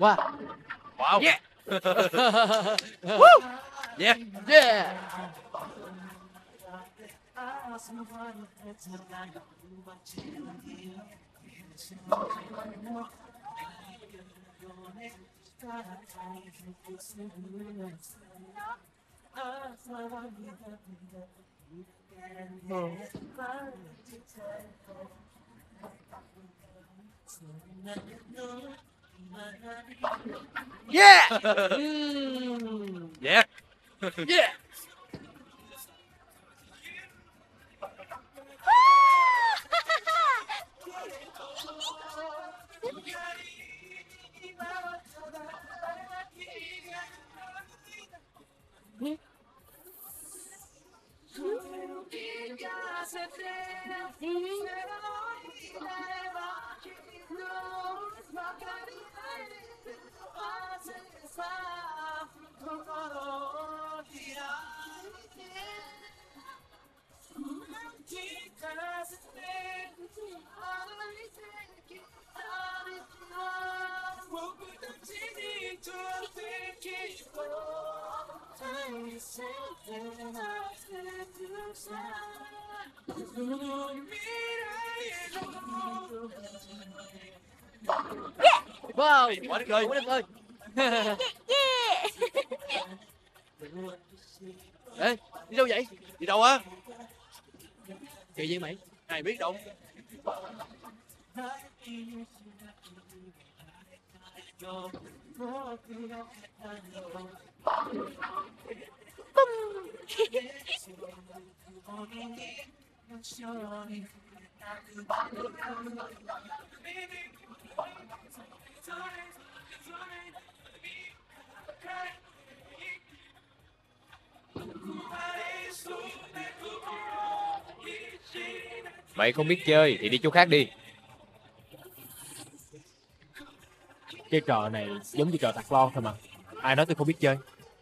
Wow. Wow. Yeah. Woo. Yeah. Yeah. Yeah. Yeah. Yeah. Wow, Quá đất ơi. quá đất ơi. Ê, đi đâu vậy? Đi đâu á? Kỳ gì mày? Ai biết đâu. Mày không biết chơi thì đi chỗ khác đi. Cái trò này giống như trò tạc lon thôi mà. Ai nói tôi không biết chơi.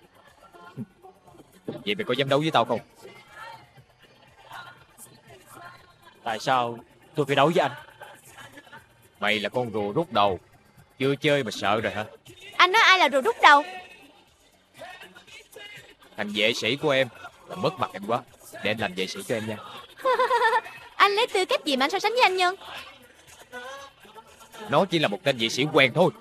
Vậy mày có dám đấu với tao không? Tại sao tôi phải đấu với anh? Mày là con rùa rút đầu, chưa chơi mà sợ rồi hả? Anh nói ai là rùa rút đầu? Thành vệ sĩ của em là mất mặt em quá. Để anh làm vệ sĩ cho em nha. Anh lấy tư cách gì mà anh so sánh với anh Nhân? Nó chỉ là một tên vệ sĩ quen thôi.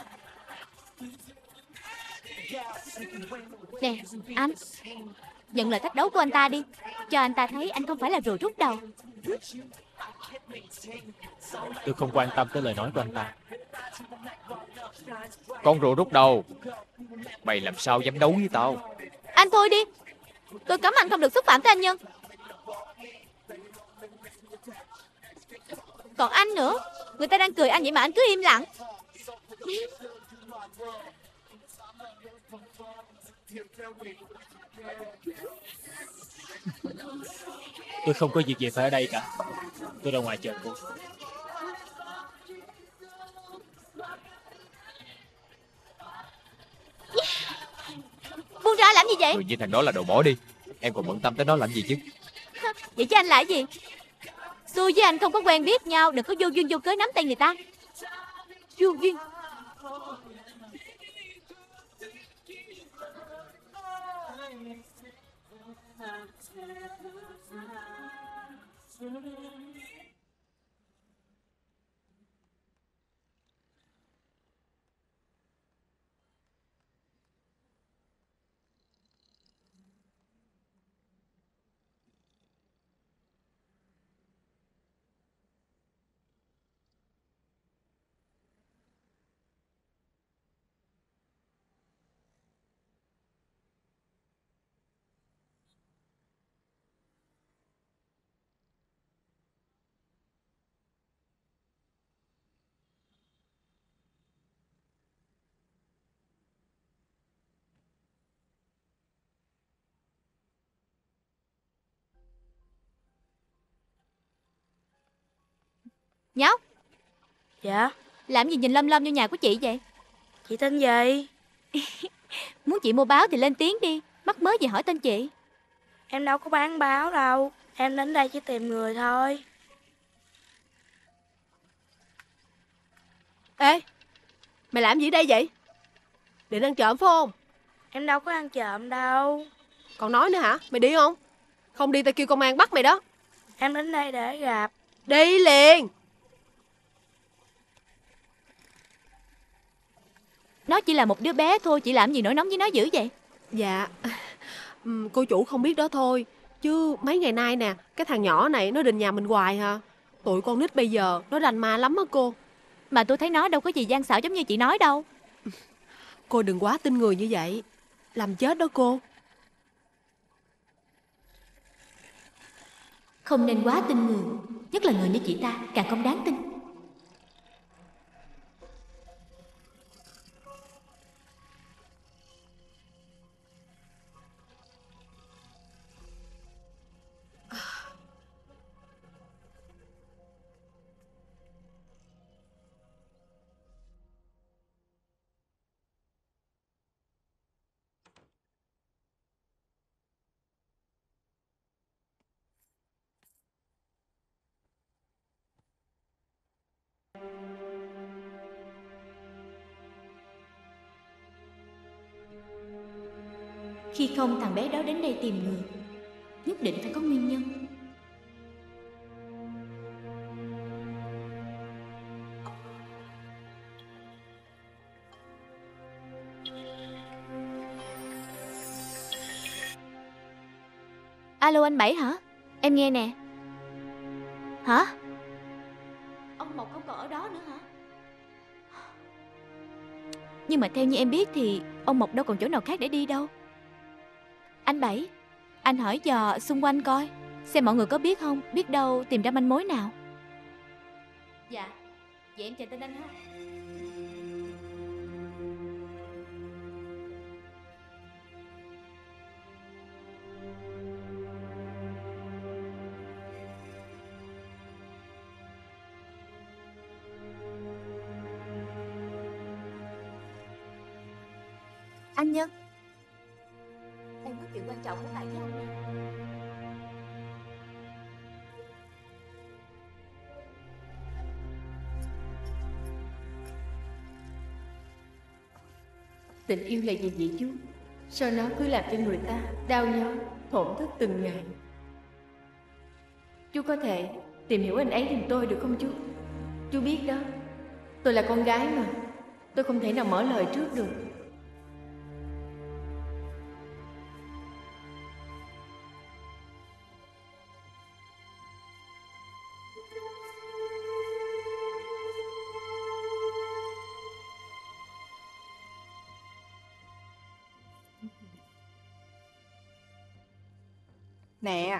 Nè, anh nhận lời thách đấu của anh ta đi. Cho anh ta thấy anh không phải là rùa rút đầu. Tôi không quan tâm tới lời nói của anh ta. Con rùa rút đầu, mày làm sao dám đấu với tao? Anh thôi đi. Tôi cấm anh không được xúc phạm tới anh Nhân. Còn anh nữa, người ta đang cười anh vậy mà anh cứ im lặng. Tôi không có việc gì phải ở đây cả. Tôi ra ngoài chờ cô. Buông ra làm gì vậy? Người như thằng đó là đồ bỏ đi. Em còn bận tâm tới nó làm gì chứ? Vậy chứ anh là cái gì? Tôi với anh không có quen biết nhau. Đừng có vô duyên vô cớ nắm tay người ta. Vô duyên. Nhóc. Dạ. Làm gì nhìn lom lom vô nhà của chị vậy? Chị tên gì? Muốn chị mua báo thì lên tiếng đi. Mắc mớ gì hỏi tên chị. Em đâu có bán báo đâu. Em đến đây chỉ tìm người thôi. Ê, mày làm gì ở đây vậy? Định ăn trộm phải không? Em đâu có ăn trộm đâu. Còn nói nữa hả? Mày đi không? Không đi tao kêu công an bắt mày đó. Em đến đây để gặp. Đi liền. Nó chỉ là một đứa bé thôi, chị làm gì nổi nóng với nó dữ vậy? Dạ. Cô chủ không biết đó thôi. Chứ mấy ngày nay nè, cái thằng nhỏ này nó đình nhà mình hoài hả? Tụi con nít bây giờ nó rành ma lắm á cô. Mà tôi thấy nó đâu có gì gian xảo giống như chị nói đâu. Cô đừng quá tin người như vậy. Làm chết đó cô. Không nên quá tin người. Nhất là người như chị ta, càng không đáng tin. Khi không, thằng bé đó đến đây tìm người. Nhất định phải có nguyên nhân. Alo anh Bảy hả? Em nghe nè. Hả? Ông Mộc không còn ở đó nữa hả? Nhưng mà theo như em biết thì ông Mộc đâu còn chỗ nào khác để đi đâu. Anh Bảy, anh hỏi dò xung quanh coi, xem mọi người có biết không, biết đâu tìm ra manh mối nào. Dạ, vậy em chờ tên anh ha. Anh Nhân, em có chuyện quan trọng muốn bàn với anh nè. Tình yêu là gì vậy chú? Sao nó cứ làm cho người ta đau nhói, thổn thức từng ngày? Chú có thể tìm hiểu anh ấy giùm tôi được không chú? Chú biết đó, tôi là con gái mà, tôi không thể nào mở lời trước được. Nè.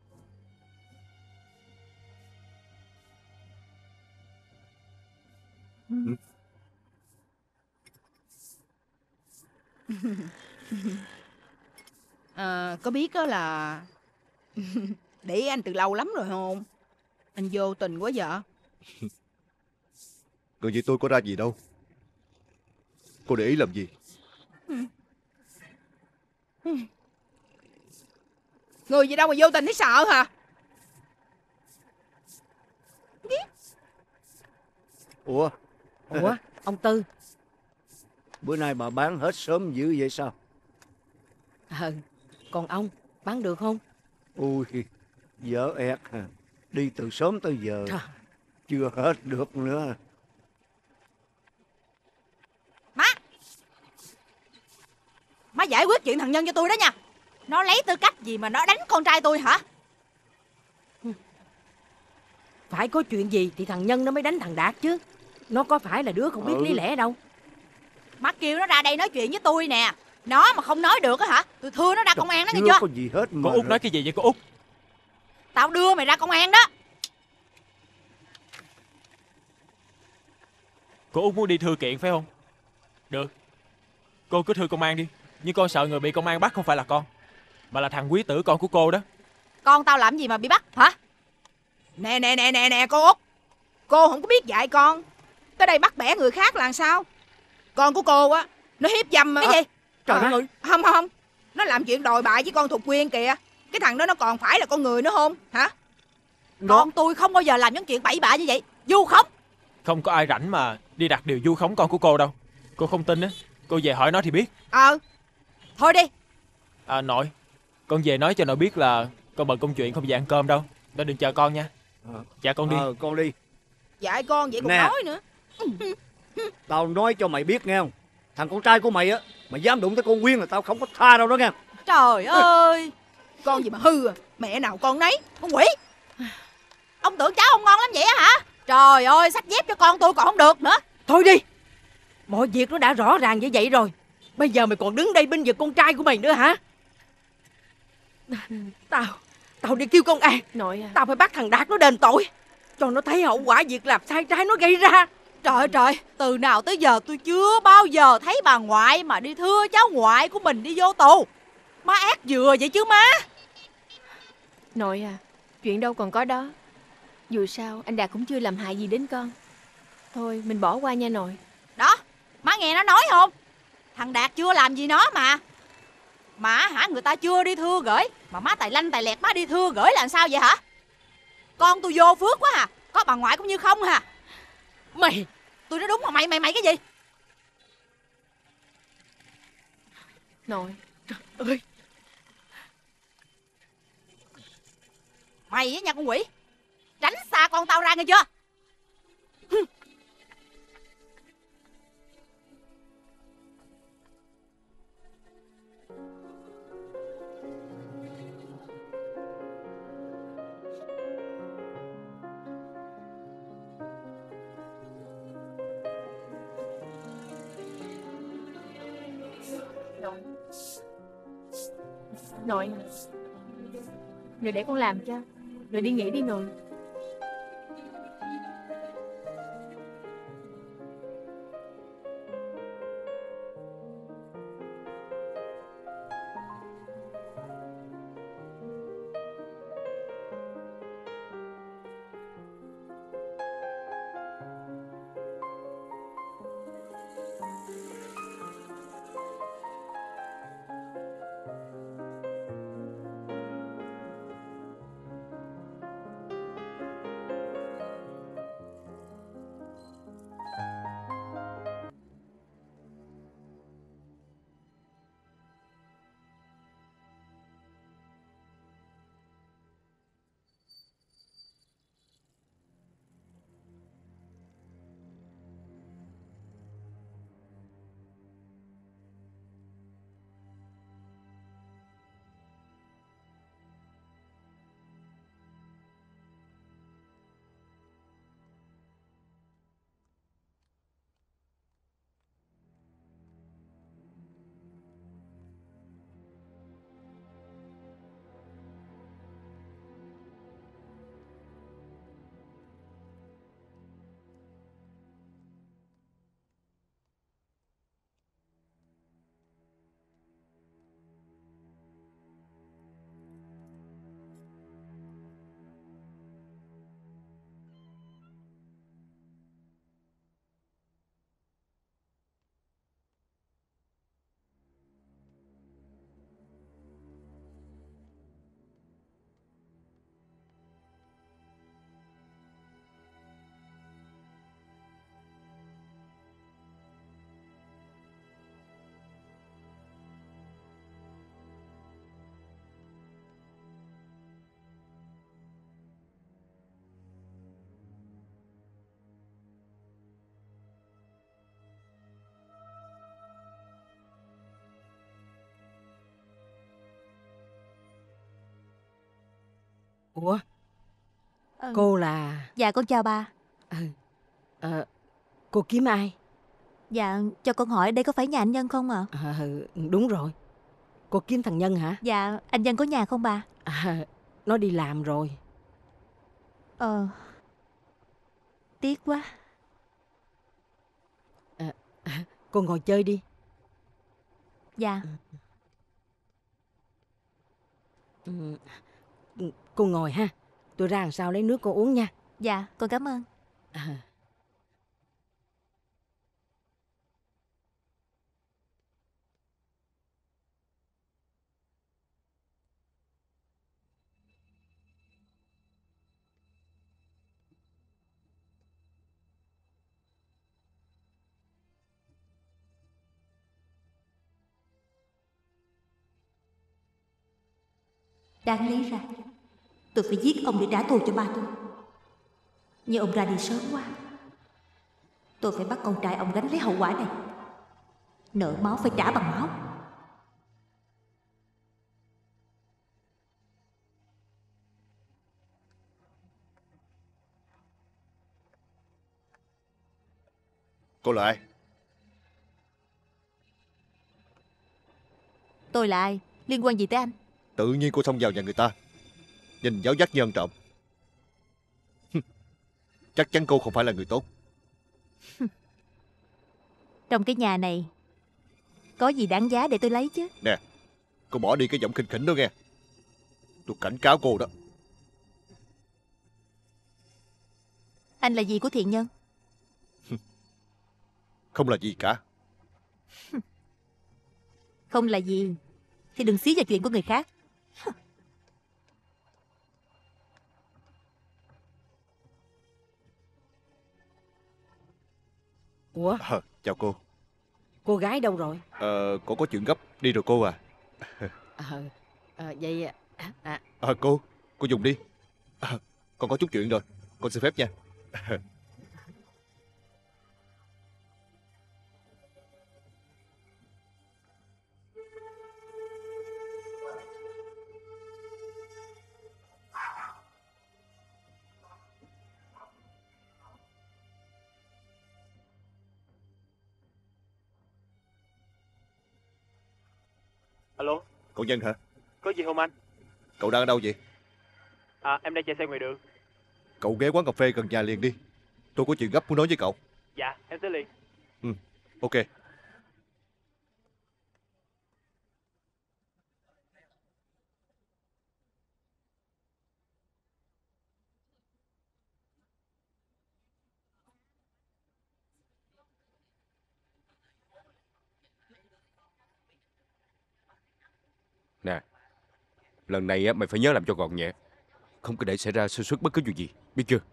Có biết đó là để ý anh từ lâu lắm rồi không? Anh vô tình quá vậy. Người như tôi có ra gì đâu. Cô để ý làm gì? Người gì đâu mà vô tình thấy sợ hả? Ủa, Ông Tư. bữa nay bà bán hết sớm dữ vậy sao? Còn ông bán được không? Ui, dở ẹt hả? Đi từ sớm tới giờ chưa hết được nữa. Má giải quyết chuyện thằng Nhân cho tôi đó nha. Nó lấy tư cách gì mà nó đánh con trai tôi hả? Phải có chuyện gì thì thằng Nhân nó mới đánh thằng Đạt chứ. Nó có phải là đứa không biết lý lẽ đâu. Má kêu nó ra đây nói chuyện với tôi nè. Nó mà không nói được á hả? Tôi thưa nó ra công an đó nghe Chưa chưa? có gì hết mà. Cô Út nói cái gì vậy cô Út? Tao đưa mày ra công an đó. Cô Út muốn đi thư kiện phải không? Được, cô cứ thư công an đi. Nhưng con sợ người bị công an bắt không phải là con, mà là thằng Quý Tử, con của cô đó. Con tao làm gì mà bị bắt hả? Nè cô Út. Cô không có biết dạy con. Tới đây bắt bẻ người khác là sao? Con của cô á, nó hiếp dâm mà. Cái gì? Trời ơi. Không. Nó làm chuyện đồi bại với con Thục Quyên kìa. Cái thằng đó nó còn phải là con người nữa không? Hả? Con tôi không bao giờ làm những chuyện bậy bạ như vậy. Vu khống. Không có ai rảnh mà đi đặt điều vu khống con của cô đâu. Cô không tin á, Cô về hỏi nó thì biết. Thôi đi. Nội, con về nói cho nội biết là con bận công chuyện không về ăn cơm đâu. Nó đừng chờ con nha. Dạ con đi. Con đi. Dạy con vậy còn Nè. nói nữa. Tao nói cho mày biết nghe không? Thằng con trai của mày á, mày dám đụng tới con Nguyên là tao không có tha đâu đó nghe. Trời ơi, con gì mà hư à. Mẹ nào con nấy. Con quỷ. Ông tưởng cháu ông ngon lắm vậy á hả? Trời ơi, xách dép cho con tôi còn không được nữa. Thôi đi. Mọi việc nó đã rõ ràng như vậy rồi. Bây giờ mày còn đứng đây binh vực con trai của mày nữa hả? Tao đi kêu công an. Nội à. Tao phải bắt thằng Đạt nó đền tội, cho nó thấy hậu quả việc làm sai trái nó gây ra. Trời ơi trời, từ nào tới giờ tôi chưa bao giờ thấy bà ngoại mà đi thưa cháu ngoại của mình đi vô tù. Má ác dừa vậy chứ má. Nội à, chuyện đâu còn có đó. Dù sao anh Đạt cũng chưa làm hại gì đến con. Thôi mình bỏ qua nha nội. Đó, má nghe nó nói không? Thằng Đạt chưa làm gì nó mà. Mà hả, người ta chưa đi thưa gửi mà má tài lanh tài lẹt má đi thưa gửi là sao vậy hả? Con tôi vô phước quá à. Có bà ngoại cũng như không hả? Mày, tôi nói đúng mà mày cái gì? Nội. Trời ơi. Mày á nha con quỷ, tránh xa con tao ra nghe chưa? Nội, rồi để con làm cho. Rồi đi nghỉ đi nội. Ủa, cô là... Dạ con chào bà. Cô kiếm ai? Dạ cho con hỏi đây có phải nhà anh Nhân không ạ? Đúng rồi. Cô kiếm thằng Nhân hả? Dạ anh Nhân có nhà không bà? Nó đi làm rồi. Tiếc quá. Cô ngồi chơi đi. Dạ. Cô ngồi ha. Tôi ra làm sao lấy nước cô uống nha. Dạ con cảm ơn. Đáng lý ra tôi phải giết ông để trả thù cho ba tôi, nhưng ông ra đi sớm quá. Tôi phải bắt con trai ông gánh lấy hậu quả này. Nợ máu phải trả bằng máu. Cô là ai? Tôi là ai? Liên quan gì tới anh? Tự nhiên cô xông vào nhà người ta, nhìn giáo giác như ăn trộm. Chắc chắn cô không phải là người tốt. Trong cái nhà này có gì đáng giá để tôi lấy chứ? Nè, cô bỏ đi cái giọng khinh khỉnh đó nghe. Tôi cảnh cáo cô đó. Anh là gì của thiện nhân? Không là gì cả. Không là gì thì đừng xí vào chuyện của người khác. Ủa, Chào cô. cô gái đâu rồi? Cô có chuyện gấp đi rồi cô à. Vậy Cô dùng đi. Con có chút chuyện rồi, con xin phép nha. Alo, Cậu Nhân hả? có gì không anh? Cậu đang ở đâu vậy? Em đang chạy xe ngoài đường. Cậu ghé quán cà phê gần nhà liền đi. Tôi có chuyện gấp muốn nói với cậu. Dạ, em tới liền. Ok. Nè, lần này á mày phải nhớ làm cho gọn nhẹ, không có để xảy ra sơ suất bất cứ chuyện gì, biết chưa?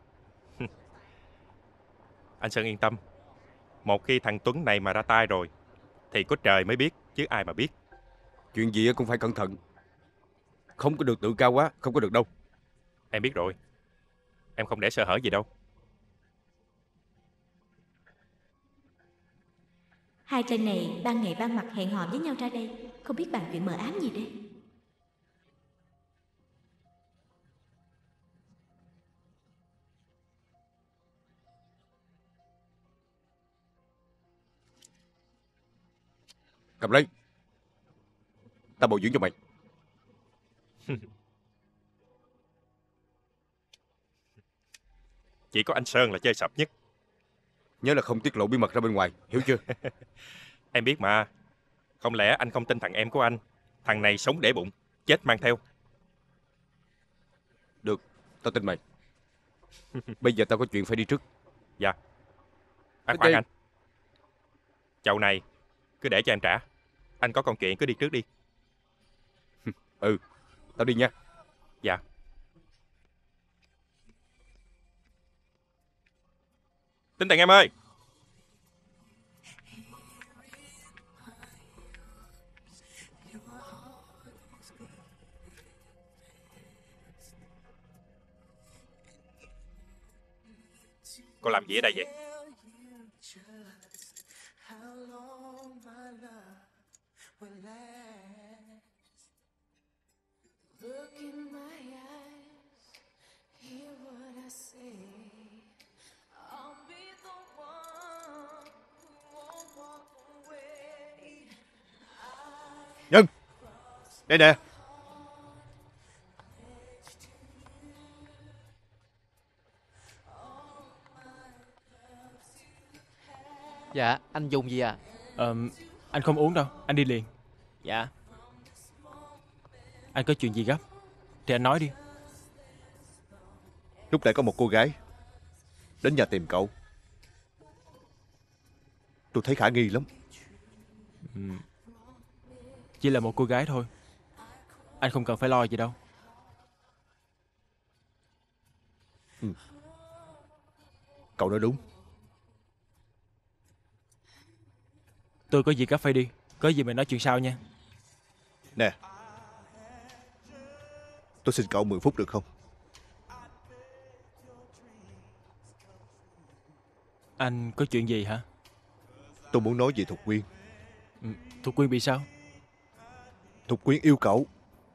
Anh Sơn yên tâm. Một khi thằng Tuấn này mà ra tay rồi thì có trời mới biết, chứ ai mà biết. Chuyện gì cũng phải cẩn thận, không có được tự cao quá, không có được đâu. Em biết rồi. Em không để sơ hở gì đâu. Hai tên này ban ngày ban mặt hẹn hò với nhau ra đây, không biết bàn chuyện mờ ám gì đây. Cầm lấy, tao bồi dưỡng cho mày. Chỉ có anh Sơn là chơi sập nhất. Nhớ là không tiết lộ bí mật ra bên ngoài, hiểu chưa? Em biết mà. Không lẽ anh không tin thằng em của anh? Thằng này sống để bụng, chết mang theo. Được, tao tin mày. Bây giờ tao có chuyện phải đi trước. Dạ. Khoan anh. Chậu này cứ để cho em trả. Anh có con chuyện cứ đi trước đi. Ừ, tao đi nha. Dạ. Tính tiền em ơi. Cô làm gì ở đây vậy? Nhân, đây nè. Dạ, anh dùng gì à? Anh không uống đâu, anh đi liền. Dạ. Anh có chuyện gì gấp thì anh nói đi. Lúc nãy có một cô gái đến nhà tìm cậu. Tôi thấy khả nghi lắm. Chỉ là một cô gái thôi, anh không cần phải lo gì đâu. Cậu nói đúng. Tôi có việc gấp phải đi, có gì mình nói chuyện sau nha. Nè, Tôi xin cậu 10 phút được không? Anh có chuyện gì hả? Tôi muốn nói về Thục Quyên. Thục Quyên bị sao? Thục Quyên yêu cậu.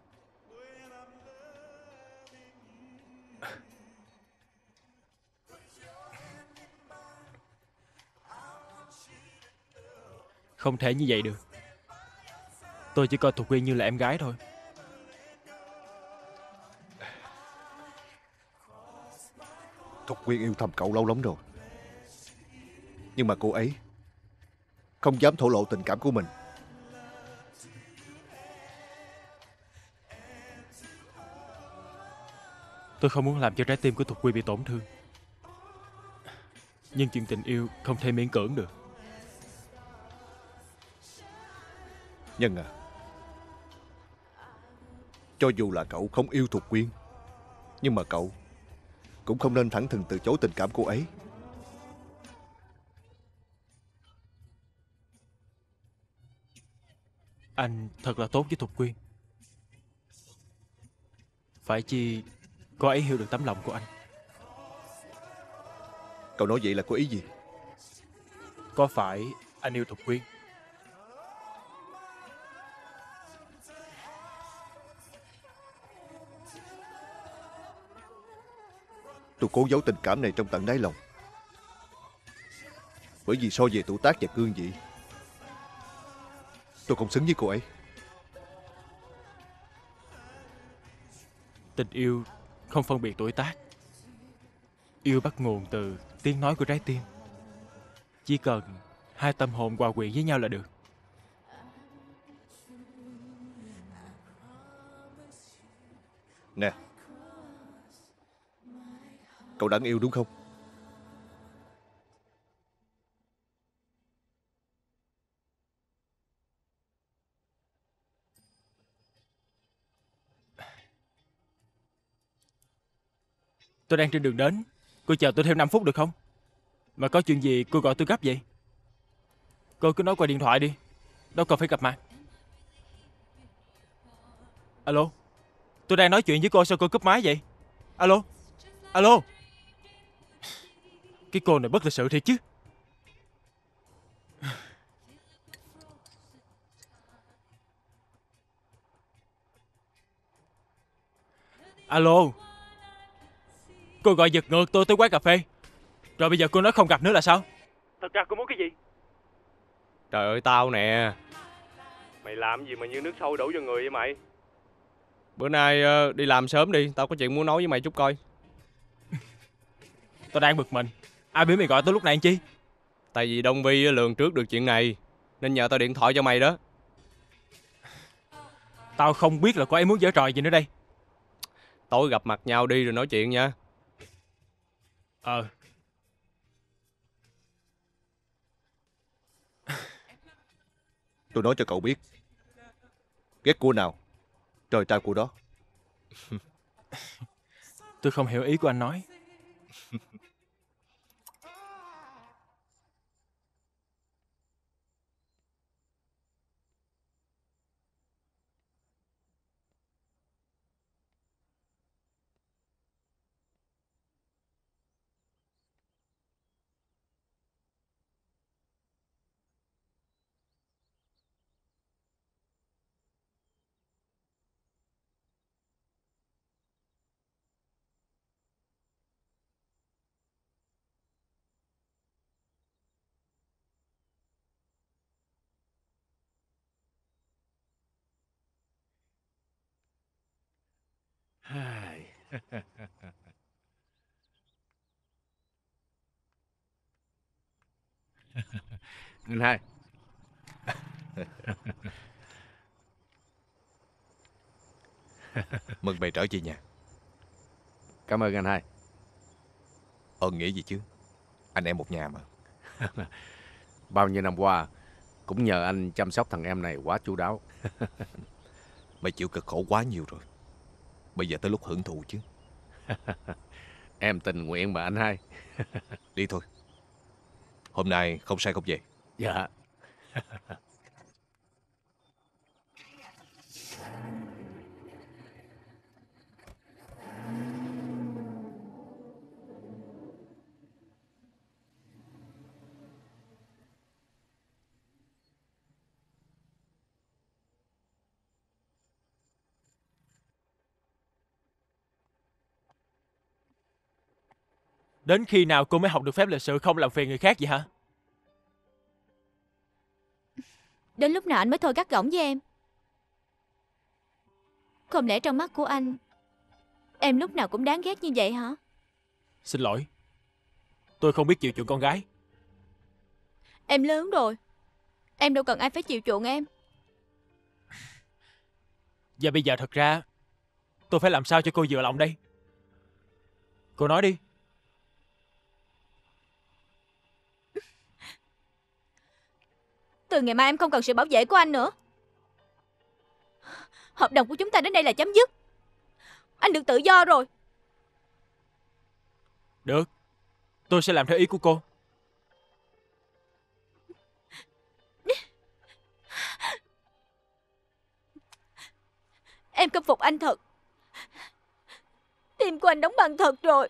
Không thể như vậy được. Tôi chỉ coi Thục Quyên như là em gái thôi. Thục Quyên yêu thầm cậu lâu lắm rồi. Nhưng mà cô ấy không dám thổ lộ tình cảm của mình. Tôi không muốn làm cho trái tim của Thục Quyên bị tổn thương. Nhưng chuyện tình yêu không thể miễn cưỡng được. Nhân à, cho dù là cậu không yêu Thục Quyên, nhưng mà cậu cũng không nên thẳng thừng từ chối tình cảm cô ấy. Anh thật là tốt với Thục Quyên. Phải chi cô ấy hiểu được tấm lòng của anh. Cậu nói vậy là có ý gì? Có phải anh yêu Thục Quyên? Tôi cố giấu tình cảm này trong tận đáy lòng. Bởi vì so về tuổi tác và cương vị, tôi không xứng với cô ấy. Tình yêu không phân biệt tuổi tác. Yêu bắt nguồn từ tiếng nói của trái tim. Chỉ cần hai tâm hồn hòa quyện với nhau là được. Nè, cậu đáng yêu đúng không? Tôi đang trên đường đến. Cô chờ tôi thêm 5 phút được không? Mà có chuyện gì cô gọi tôi gấp vậy? Cô cứ nói qua điện thoại đi. Đâu cần phải gặp mặt. Alo. Tôi đang nói chuyện với cô, sao cô cúp máy vậy? Alo. Alo. Cái cô này bất lịch sự thiệt chứ. Alo. Cô gọi giật ngược tôi tới quán cà phê. Rồi bây giờ cô nói không gặp nữa là sao? Thật ra cô muốn cái gì? Trời ơi tao nè. Mày làm gì mà như nước sôi đổ vô người vậy mày? Bữa nay đi làm sớm đi. Tao có chuyện muốn nói với mày chút coi. Tao đang bực mình. Ai biết mày gọi tôi lúc này anh chi? Tại vì Đông Vi lường trước được chuyện này, nên nhờ tao điện thoại cho mày đó. Tao không biết là cô ấy muốn giở trò gì nữa đây. Tối gặp mặt nhau đi rồi nói chuyện nha. Tôi nói cho cậu biết, ghét của nào trời trao của đó. Tôi không hiểu ý của anh nói. Anh hai. Mừng mày trở về nhà. Cảm ơn anh hai. Ơn nghĩa gì chứ, anh em một nhà mà. Bao nhiêu năm qua cũng nhờ anh chăm sóc thằng em này quá chu đáo. Mày chịu cực khổ quá nhiều rồi, bây giờ tới lúc hưởng thụ chứ. Em tình nguyện mà anh hai. Đi thôi, hôm nay không say không về. Dạ. Đến khi nào cô mới học được phép lịch sự không làm phiền người khác vậy hả? Đến lúc nào anh mới thôi gắt gỏng với em? Không lẽ trong mắt của anh, em lúc nào cũng đáng ghét như vậy hả? Xin lỗi, tôi không biết chịu chuộng con gái. Em lớn rồi, em đâu cần ai phải chịu chuộng em. Và bây giờ thật ra tôi phải làm sao cho cô vừa lòng đây? Cô nói đi. Từ ngày mai em không cần sự bảo vệ của anh nữa. Hợp đồng của chúng ta đến đây là chấm dứt. Anh được tự do rồi. Được, tôi sẽ làm theo ý của cô. Em khâm phục anh thật. Tim của anh đóng băng thật rồi.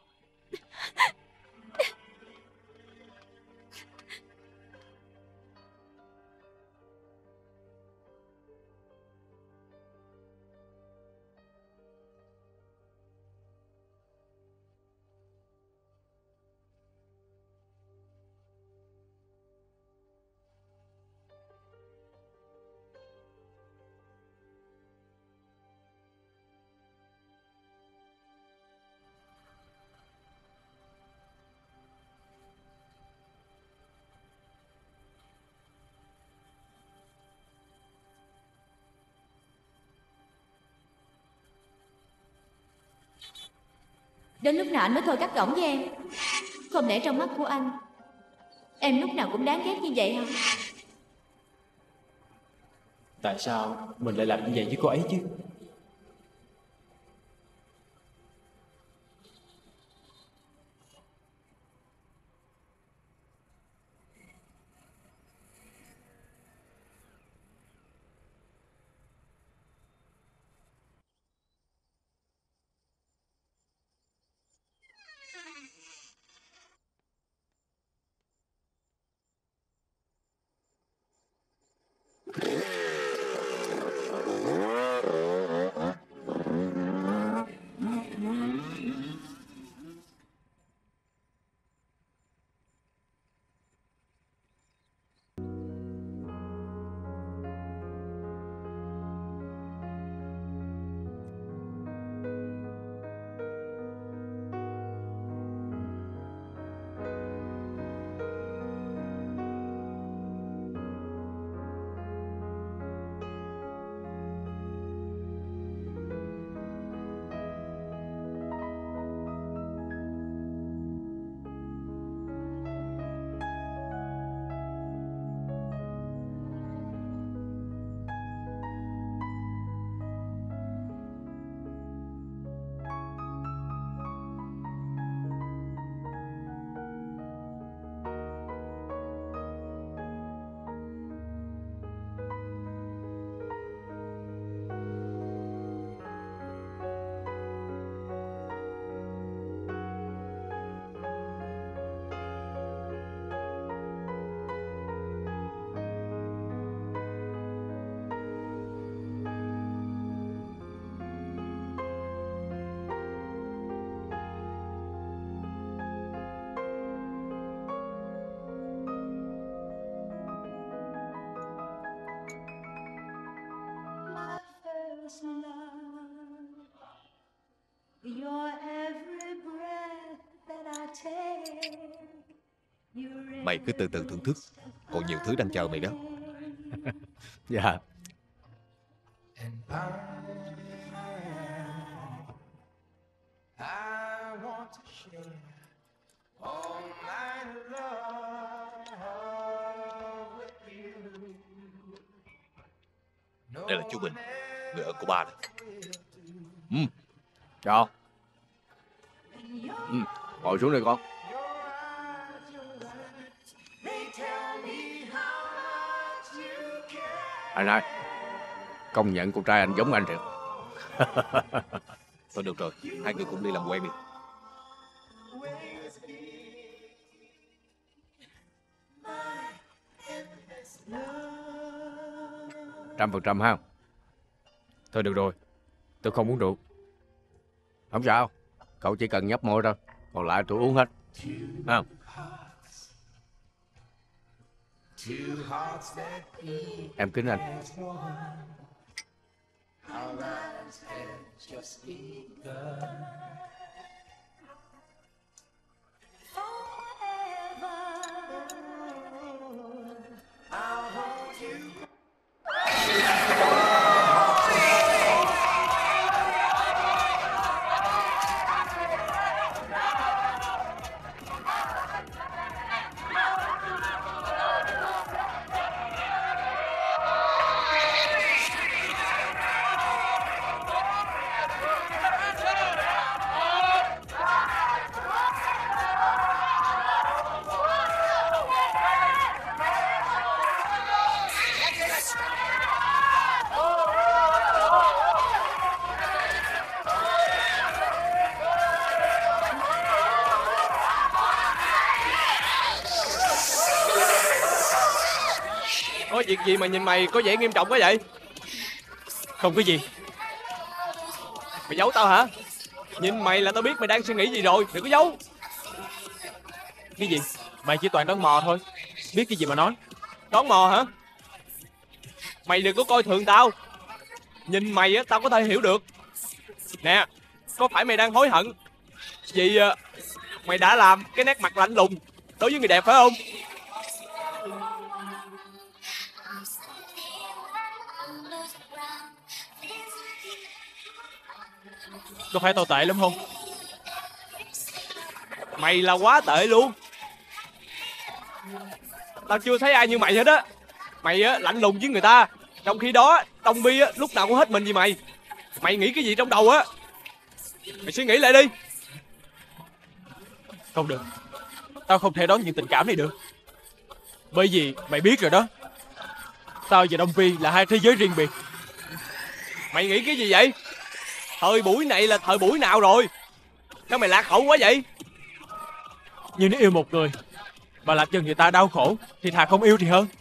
Đến lúc nào anh mới thôi gắt gỏng với em? Không lẽ trong mắt của anh, em lúc nào cũng đáng ghét như vậy hả? Tại sao mình lại làm như vậy với cô ấy chứ? Mày cứ từ từ thưởng thức, còn nhiều thứ đang chờ mày đó. Dạ. Đây là chú Bình, người ở của ba đó. Chào. Ngồi xuống đây con. Anh ơi, công nhận con trai anh giống anh thiệt. Thôi được rồi, hai người cũng đi làm quen đi. Trăm phần trăm ha. Thôi được rồi, tôi không uống rượu. Không sao, cậu chỉ cần nhấp môi thôi. Còn lại tôi uống hết. Không? Em kính anh. Có việc gì mà nhìn mày có vẻ nghiêm trọng quá vậy? Không có gì. Mày giấu tao hả? Nhìn mày là tao biết mày đang suy nghĩ gì rồi. Đừng có giấu. Cái gì? Mày chỉ toàn đoán mò thôi. Biết cái gì mà nói. Đoán mò hả? Mày đừng có coi thường tao. Nhìn mày á, tao có thể hiểu được. Nè, có phải mày đang hối hận vì mày đã làm cái nét mặt lạnh lùng đối với người đẹp phải không? Có phải tao tệ lắm không? Mày là quá tệ luôn. Tao chưa thấy ai như mày hết á. Mày á lạnh lùng với người ta, trong khi đó Đông Bi á lúc nào cũng hết mình vì mày. Mày nghĩ cái gì trong đầu á? Mày suy nghĩ lại đi. Không được. Tao không thể đón những tình cảm này được. Bởi vì mày biết rồi đó, tao và Đông Vi là hai thế giới riêng biệt. Mày nghĩ cái gì vậy? Thời buổi này là thời buổi nào rồi? Sao mày lạc hậu quá vậy? Nhưng nếu yêu một người mà làm cho người ta đau khổ thì thà không yêu thì hơn.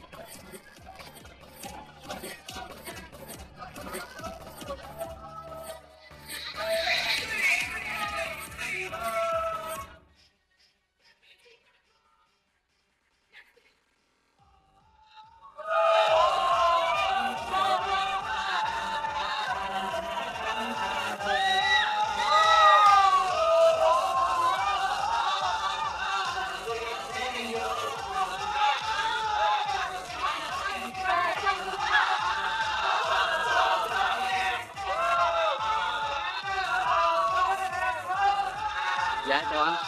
Dạ chào anh.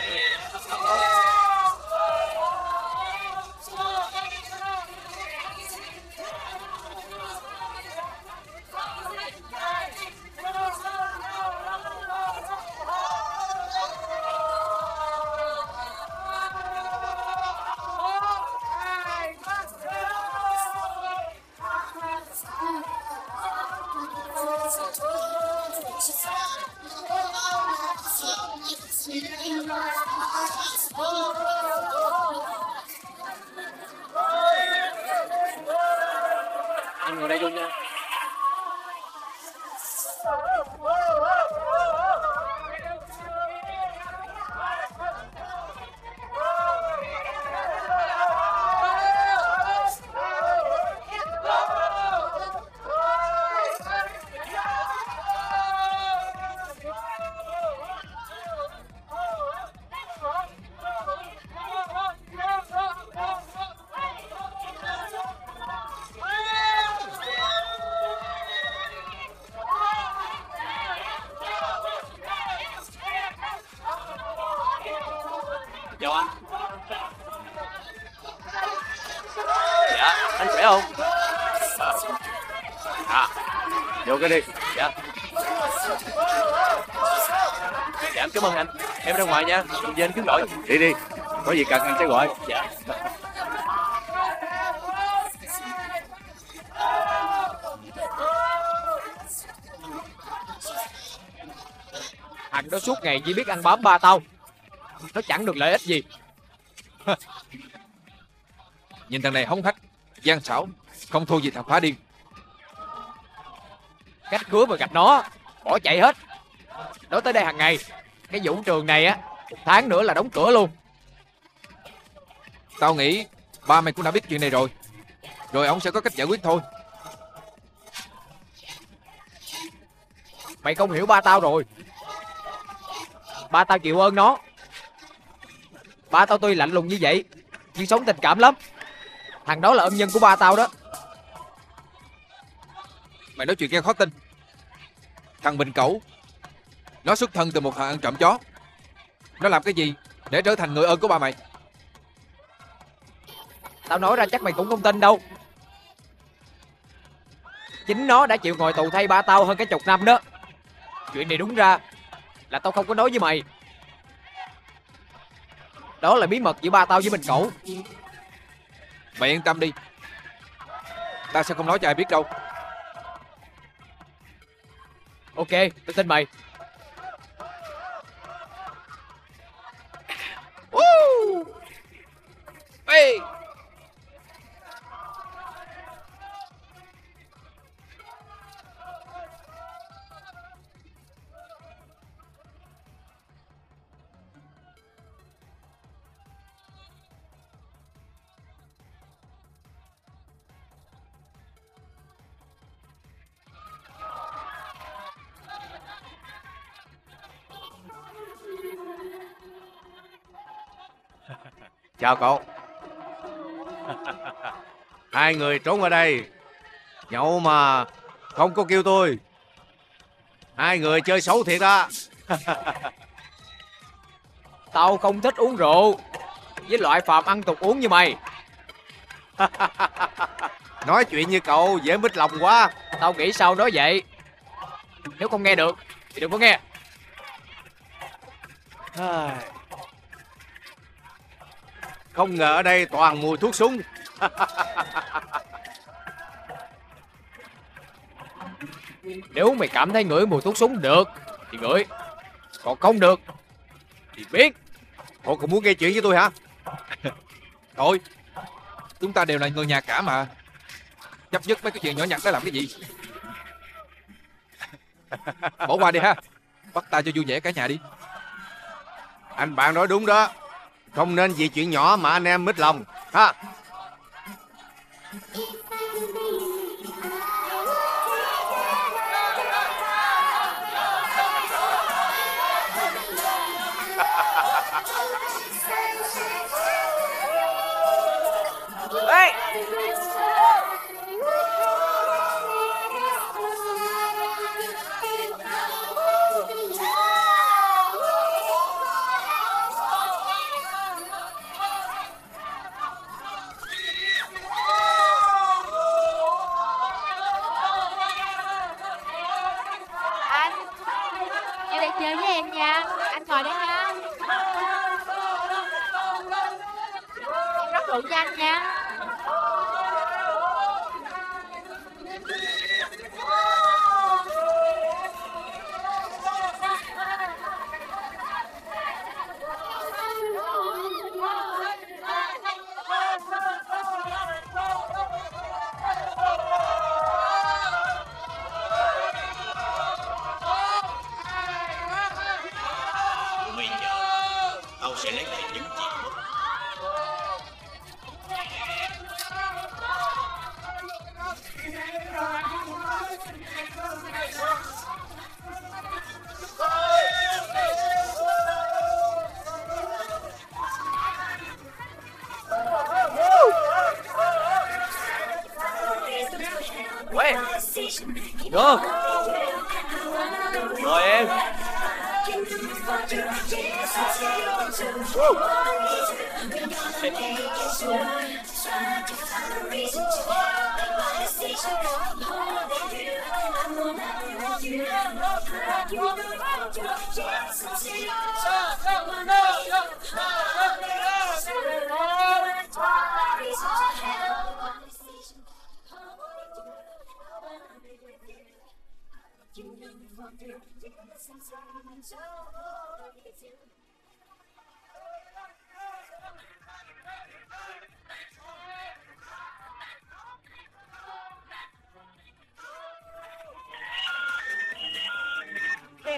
Anh ngồi đây luôn nha. Chào anh. Dạ, anh khỏe không? Vô cái đi. Dạ. Dạ, em cảm ơn anh. Em ra ngoài nha. Đừng về anh cứ gọi. Đi đi. Có gì cần anh sẽ gọi. Dạ. Thằng đó suốt ngày chỉ biết ăn bám ba tao. Nó chẳng được lợi ích gì. Nhìn thằng này hống hách, gian xảo, không thua gì thằng phá điên. Cách cứa và gạch nó, bỏ chạy hết. Nó tới đây hàng ngày. Cái vũ trường này á, 1 tháng nữa là đóng cửa luôn. Tao nghĩ ba mày cũng đã biết chuyện này rồi. Rồi ông sẽ có cách giải quyết thôi. Mày không hiểu ba tao rồi. Ba tao chịu ơn nó. Ba tao tuy lạnh lùng như vậy nhưng sống tình cảm lắm. Thằng đó là ân nhân của ba tao đó. Mày nói chuyện nghe khó tin. Thằng Bình Cẩu, nó xuất thân từ một thằng ăn trộm chó. Nó làm cái gì để trở thành người ơn của ba mày? Tao nói ra chắc mày cũng không tin đâu. Chính nó đã chịu ngồi tù thay ba tao hơn cả chục năm đó. Chuyện này đúng ra là tao không có nói với mày. Đó là bí mật giữa ba tao với Bình Cẩu. Mày yên tâm đi, ta sẽ không nói cho ai biết đâu. Ok, tôi tin mày. Ê! Chào cậu. Hai người trốn ở đây nhậu mà không có kêu tôi. Hai người chơi xấu thiệt đó. Tao không thích uống rượu với loại phàm ăn tục uống như mày. Nói chuyện như cậu dễ mít lòng quá. Tao nghĩ sao nói vậy. Nếu không nghe được thì đừng có nghe. Không ngờ ở đây toàn mùi thuốc súng. Nếu mày cảm thấy ngửi mùi thuốc súng được thì ngửi, còn không được thì biết. Ủa, cậu muốn gây chuyện với tôi hả? Thôi, chúng ta đều là người nhà cả mà. Chấp nhất mấy cái chuyện nhỏ nhặt đó làm cái gì? Bỏ qua đi ha. Bắt ta cho vui vẻ cả nhà đi. Anh bạn nói đúng đó. Không nên vì chuyện nhỏ mà anh em mít lòng ha. Ê! Anh vô đây chơi với em nha. Anh ngồi đây nha. Em rót rượu cho anh nha. Bây giờ tao sẽ lấy lại những gì mất. Quê. Được. Mời em.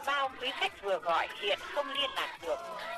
bao quý khách vừa gọi hiện không liên lạc được.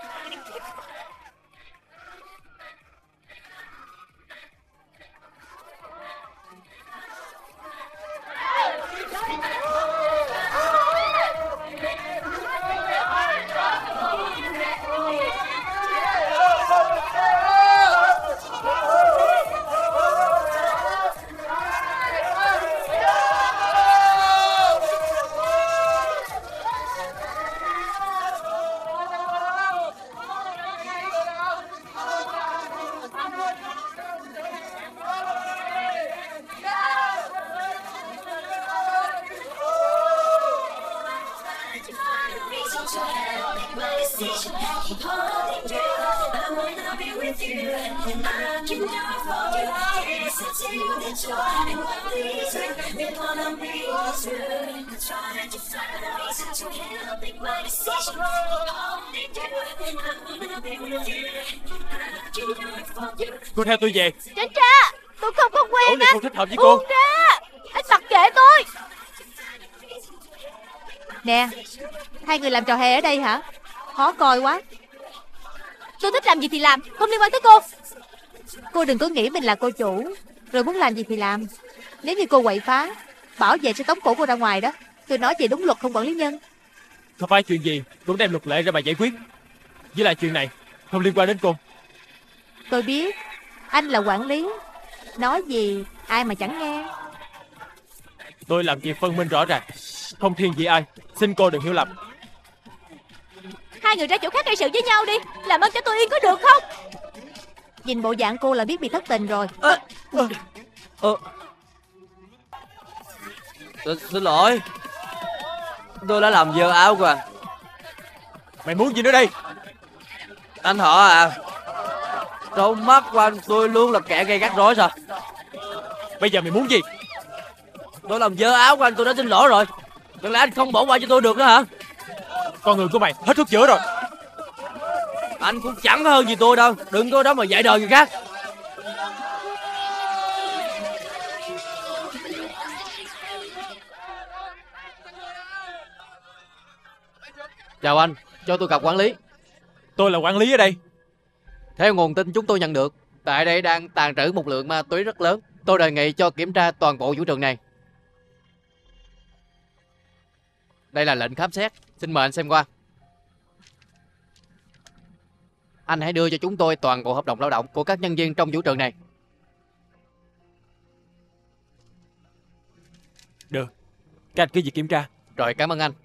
Cô theo tôi về. Tránh ra, tôi không có Chỗ quen này á. không thích hợp với cô. Buông ra, anh mặc kệ tôi. Nè, hai người làm trò hề ở đây hả? Khó coi quá. Tôi thích làm gì thì làm, không liên quan tới cô. Cô đừng có nghĩ mình là cô chủ, rồi muốn làm gì thì làm. Nếu như cô quậy phá, bảo vệ sẽ tống cổ cô ra ngoài đó. Tôi nói về đúng luật không quản lý nhân. Không phải chuyện gì cũng đem luật lệ ra mà giải quyết. Với lại chuyện này không liên quan đến cô. Tôi biết, anh là quản lý. Nói gì, ai mà chẳng nghe. Tôi làm việc phân minh rõ ràng, không thiên vị ai. Xin cô đừng hiểu lầm. Hai người ra chỗ khác gây sự với nhau đi. Làm ơn cho tôi yên có được không? Nhìn bộ dạng cô là biết bị thất tình rồi. Xin lỗi, tôi đã làm dơ áo của anh. Mày muốn gì nữa đây? Anh họ à, trong mắt của anh tôi luôn là kẻ gây rắc rối sao? Bây giờ mày muốn gì? Tôi làm dơ áo của anh, tôi đã xin lỗi rồi. Chẳng lẽ anh không bỏ qua cho tôi được nữa hả? Con người của mày hết thuốc chữa rồi. Anh cũng chẳng hơn gì tôi đâu. Đừng có đó mà dạy đời người khác. Chào anh, cho tôi gặp quản lý. Tôi là quản lý ở đây. Theo nguồn tin chúng tôi nhận được, tại đây đang tàn trữ một lượng ma túy rất lớn. Tôi đề nghị cho kiểm tra toàn bộ vũ trường này. Đây là lệnh khám xét, xin mời anh xem qua. Anh hãy đưa cho chúng tôi toàn bộ hợp đồng lao động của các nhân viên trong vũ trường này. Được, các anh cứ việc kiểm tra. Rồi, cảm ơn anh.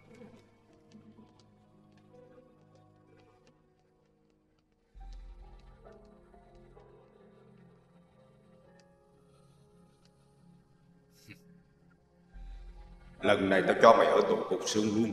Lần này tao cho mày ở tù cục xương luôn.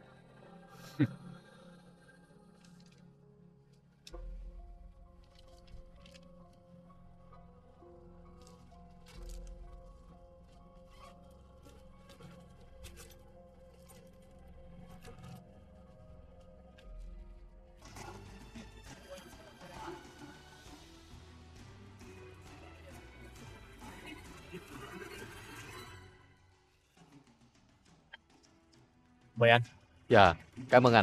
Mời anh. Dạ, cảm ơn anh.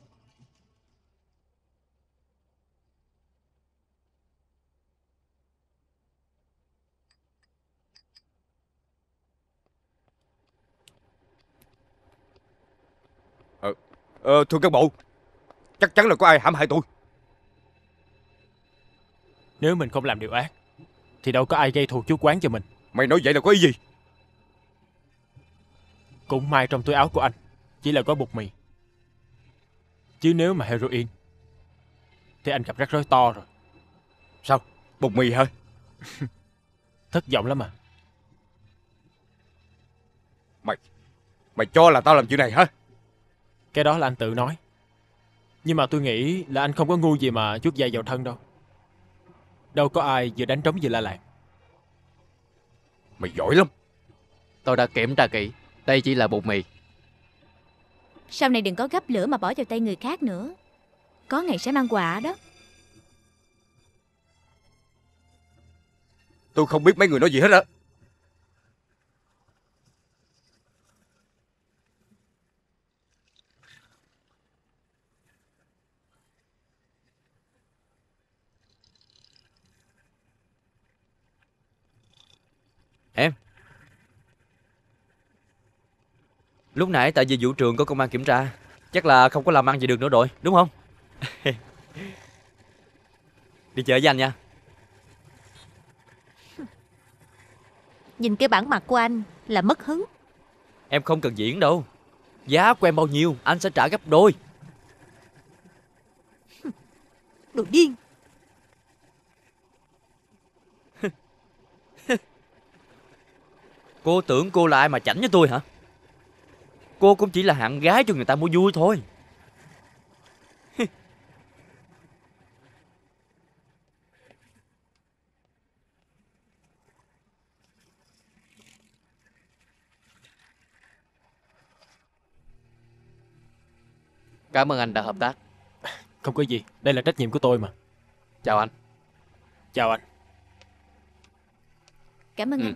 Thưa các bộ, chắc chắn là có ai hãm hại tôi. Nếu mình không làm điều ác thì đâu có ai gây thù chuốc oán cho mình. Mày nói vậy là có ý gì? Cũng may trong túi áo của anh chỉ là có bột mì, chứ nếu mà heroin thì anh gặp rắc rối to rồi. Sao? Bột mì hả? Thất vọng lắm à. Mày cho là tao làm chuyện này hả? Cái đó là anh tự nói. Nhưng mà tôi nghĩ là anh không có ngu gì mà chuốc dây vào thân đâu. Đâu có ai vừa đánh trống vừa la làng. Mày giỏi lắm. Tôi đã kiểm tra kỹ, đây chỉ là bột mì. Sau này đừng có gấp lửa mà bỏ vào tay người khác nữa. Có ngày sẽ mang quả đó. Tôi không biết mấy người nói gì hết á. Lúc nãy tại vì vụ trường có công an kiểm tra, chắc là không có làm ăn gì được nữa rồi, đúng không? Đi chơi với anh nha. Nhìn cái bản mặt của anh là mất hứng. Em không cần diễn đâu. Giá của em bao nhiêu anh sẽ trả gấp đôi. Đồ điên. Cô tưởng cô là ai mà chảnh với tôi hả? Cô cũng chỉ là hạng gái cho người ta mua vui thôi. Cảm ơn anh đã hợp tác. Không có gì, đây là trách nhiệm của tôi mà. Chào anh. Chào anh. Cảm ơn anh.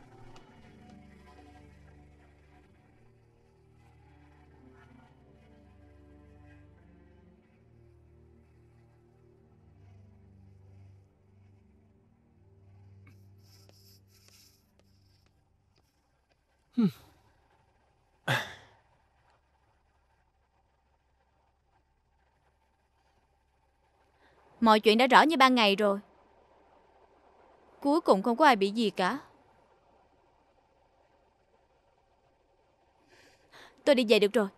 Mọi chuyện đã rõ như ban ngày rồi. Cuối cùng không có ai bị gì cả. Tôi đi về được rồi.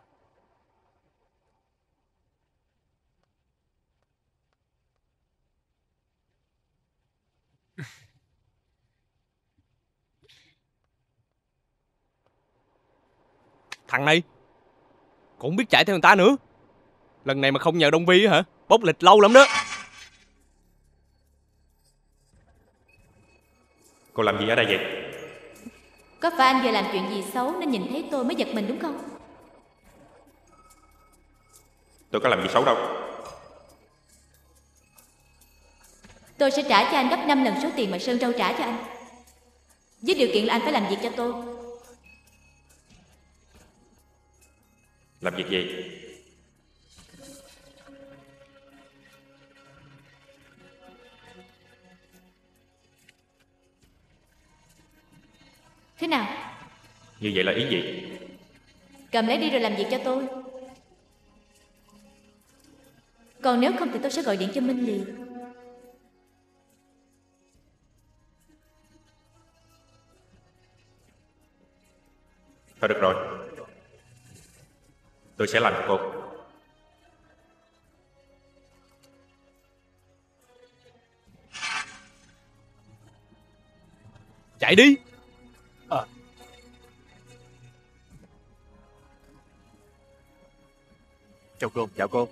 Thằng này cũng biết chạy theo người ta nữa. Lần này mà không nhờ Đông Vi hả? Bốc lịch lâu lắm đó. Cô làm gì ở đây vậy? Có phải anh vừa làm chuyện gì xấu nên nhìn thấy tôi mới giật mình đúng không? Tôi có làm gì xấu đâu. Tôi sẽ trả cho anh gấp 5 lần số tiền mà Sơn Trâu trả cho anh, với điều kiện là anh phải làm việc cho tôi. Làm việc gì? Thế nào? Như vậy là ý gì? Cầm lấy đi rồi làm việc cho tôi. Còn nếu không thì tôi sẽ gọi điện cho Minh liền. Thôi được rồi. Tôi sẽ làm cho cô. Chạy đi. Chào cô, chào cô.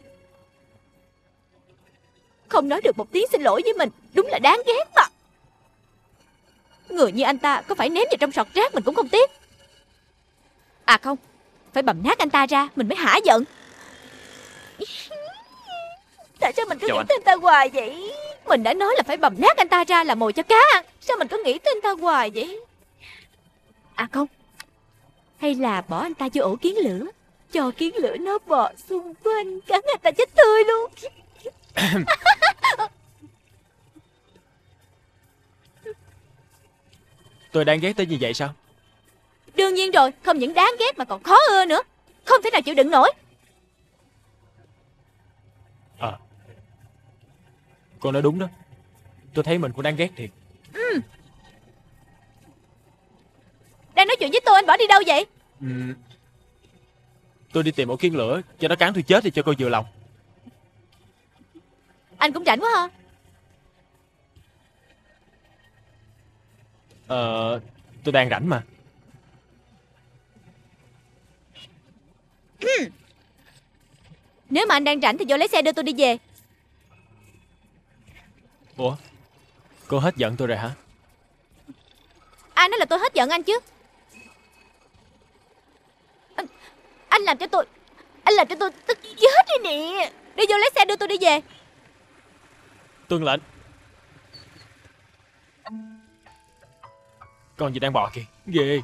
Không nói được một tiếng xin lỗi với mình, đúng là đáng ghét mà. Người như anh ta có phải ném vào trong sọt rác mình cũng không tiếc. À không, phải bầm nát anh ta ra mình mới hả giận. Tại sao mình cứ nghĩ tới anh ta hoài vậy? Mình đã nói là phải bầm nát anh ta ra là mồi cho cá ăn. Sao mình cứ nghĩ tới anh ta hoài vậy? À không, hay là bỏ anh ta vô ổ kiến lửa, cho kiến lửa nó bò xung quanh cắn anh ta chết tươi luôn. Tôi đang ghét tới như vậy sao? Đương nhiên rồi, không những đáng ghét mà còn khó ưa nữa. Không thể nào chịu đựng nổi. Cô nói đúng đó. Tôi thấy mình cũng đáng ghét thiệt. Đang nói chuyện với tôi, anh bỏ đi đâu vậy? Tôi đi tìm ổ kiến lửa, cho nó cắn tôi chết thì cho cô vừa lòng. Anh cũng rảnh quá ha. Tôi đang rảnh mà. Nếu mà anh đang rảnh thì vô lấy xe đưa tôi đi về. Ủa? Cô hết giận tôi rồi hả? Ai nói là tôi hết giận anh chứ? Anh làm cho tôi tức chết đi nè. Đi vô lấy xe đưa tôi đi về. Tuân lệnh. Con gì đang bò kìa. Ghê.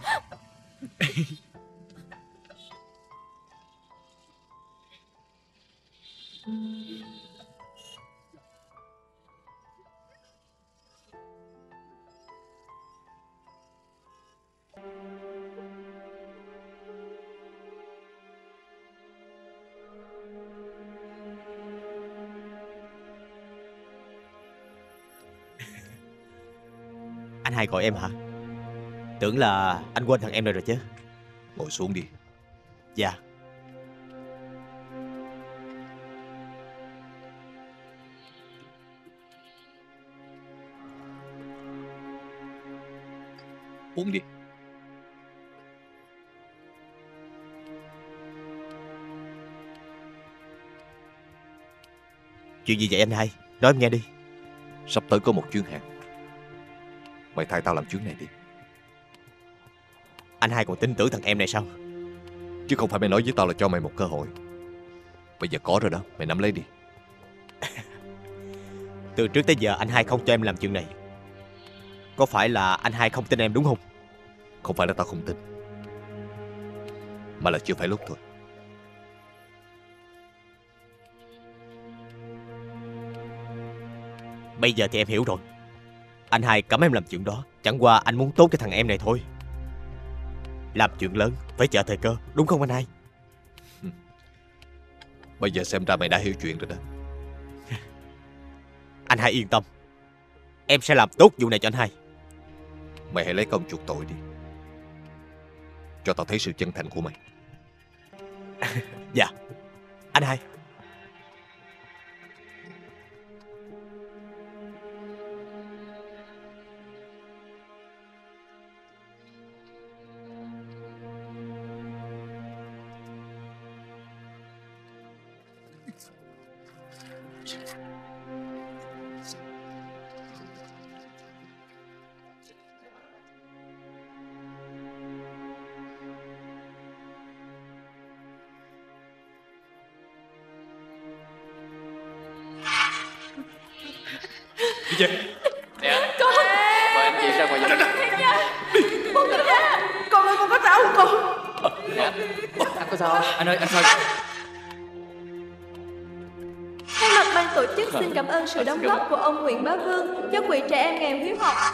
hai gọi em hả? Tưởng là anh quên thằng em này rồi chứ. Ngồi xuống đi. Dạ. Uống đi. Chuyện gì vậy anh hai? Nói em nghe đi. Sắp tới có một chuyến hàng. Mày thay tao làm chuyến này đi. Anh hai còn tin tưởng thằng em này sao? Chứ không phải mày nói với tao là cho mày một cơ hội. Bây giờ có rồi đó, mày nắm lấy đi. Từ trước tới giờ anh hai không cho em làm chuyện này. Có phải là anh hai không tin em đúng không? Không phải là tao không tin, mà là chưa phải lúc thôi. Bây giờ thì em hiểu rồi. Anh hai cấm em làm chuyện đó chẳng qua anh muốn tốt cho thằng em này thôi. Làm chuyện lớn phải chờ thời cơ, đúng không anh hai? Bây giờ xem ra mày đã hiểu chuyện rồi đó. Anh hai yên tâm, em sẽ làm tốt vụ này cho anh hai. Mày hãy lấy công chuộc tội đi, cho tao thấy sự chân thành của mày. Dạ, anh hai. Đi về. Nè, mời anh chị ra ngoài giùm. Buông tôi ra. Con ơi, con có sao không con? Nè, anh có sao không? Anh ơi, anh sao? Thay mặt ban tổ chức xin cảm ơn sự đóng góp của ông Nguyễn Bá Vương cho quỹ trẻ em nghèo hiếu học.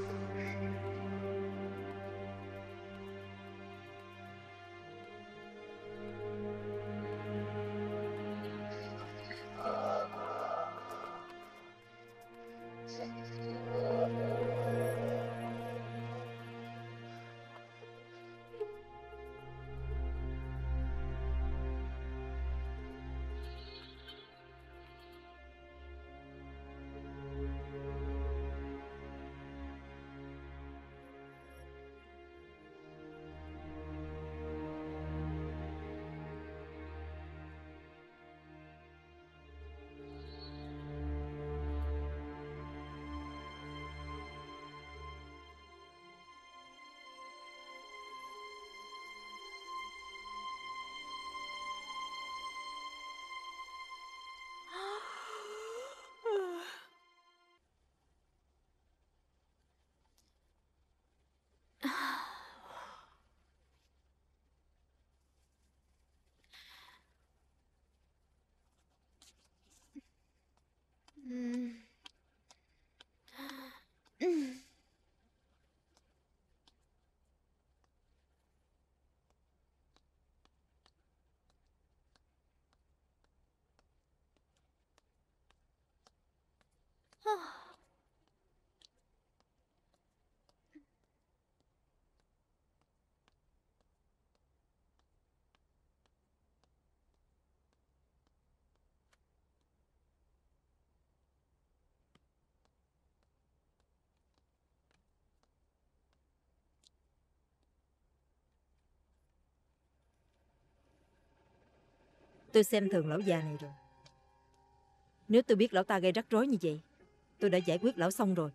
Tôi xem thường lão già này rồi. Nếu tôi biết lão ta gây rắc rối như vậy, tôi đã giải quyết lão xong rồi.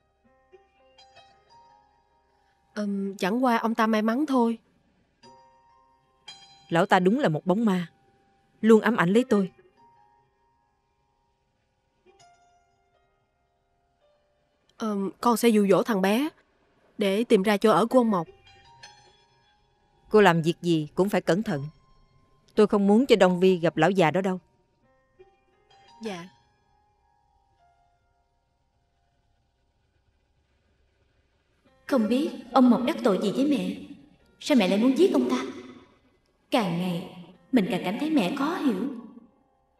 Chẳng qua ông ta may mắn thôi. Lão ta đúng là một bóng ma, luôn ám ảnh lấy tôi. Con sẽ dụ dỗ thằng bé để tìm ra chỗ ở của ông Mộc. Cô làm việc gì cũng phải cẩn thận. Tôi không muốn cho Đông Vi gặp lão già đó đâu. Dạ. Không biết ông Mộc đắc tội gì với mẹ, sao mẹ lại muốn giết ông ta? Càng ngày mình càng cảm thấy mẹ khó hiểu.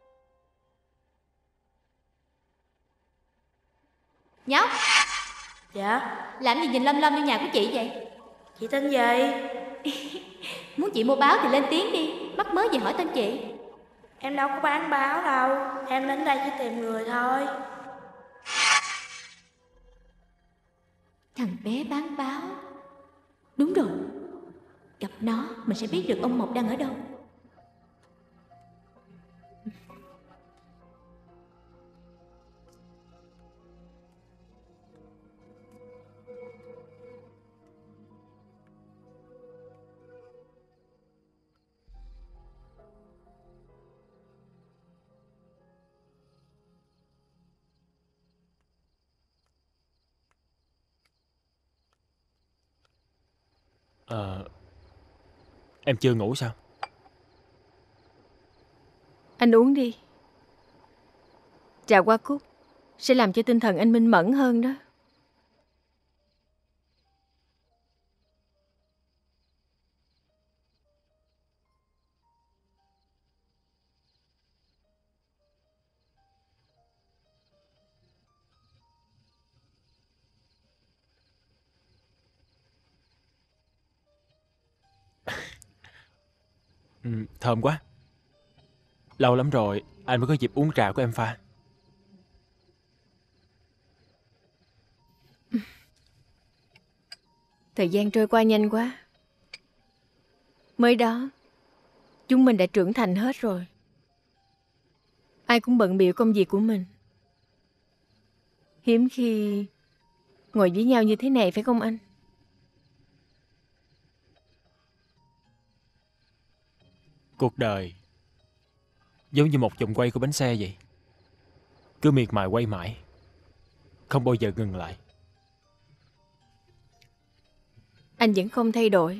Nhóc, Dạ. Làm gì nhìn lâm lâm vô nhà của chị vậy? Chị tên gì? Muốn chị mua báo thì lên tiếng đi, mắc mớ gì hỏi tên chị. Em đâu có bán báo đâu. Em đến đây chỉ tìm người thôi. Thằng bé bán báo. Đúng rồi, gặp nó mình sẽ biết được ông Mộc đang ở đâu. Em chưa ngủ sao? Anh uống đi. Trà hoa cúc sẽ làm cho tinh thần anh minh mẫn hơn đó. Thơm quá. Lâu lắm rồi anh mới có dịp uống trà của em pha. Thời gian trôi qua nhanh quá. Mới đó chúng mình đã trưởng thành hết rồi. Ai cũng bận bịu công việc của mình. Hiếm khi ngồi với nhau như thế này phải không anh? Cuộc đời giống như một vòng quay của bánh xe vậy. Cứ miệt mài quay mãi, không bao giờ ngừng lại. Anh vẫn không thay đổi.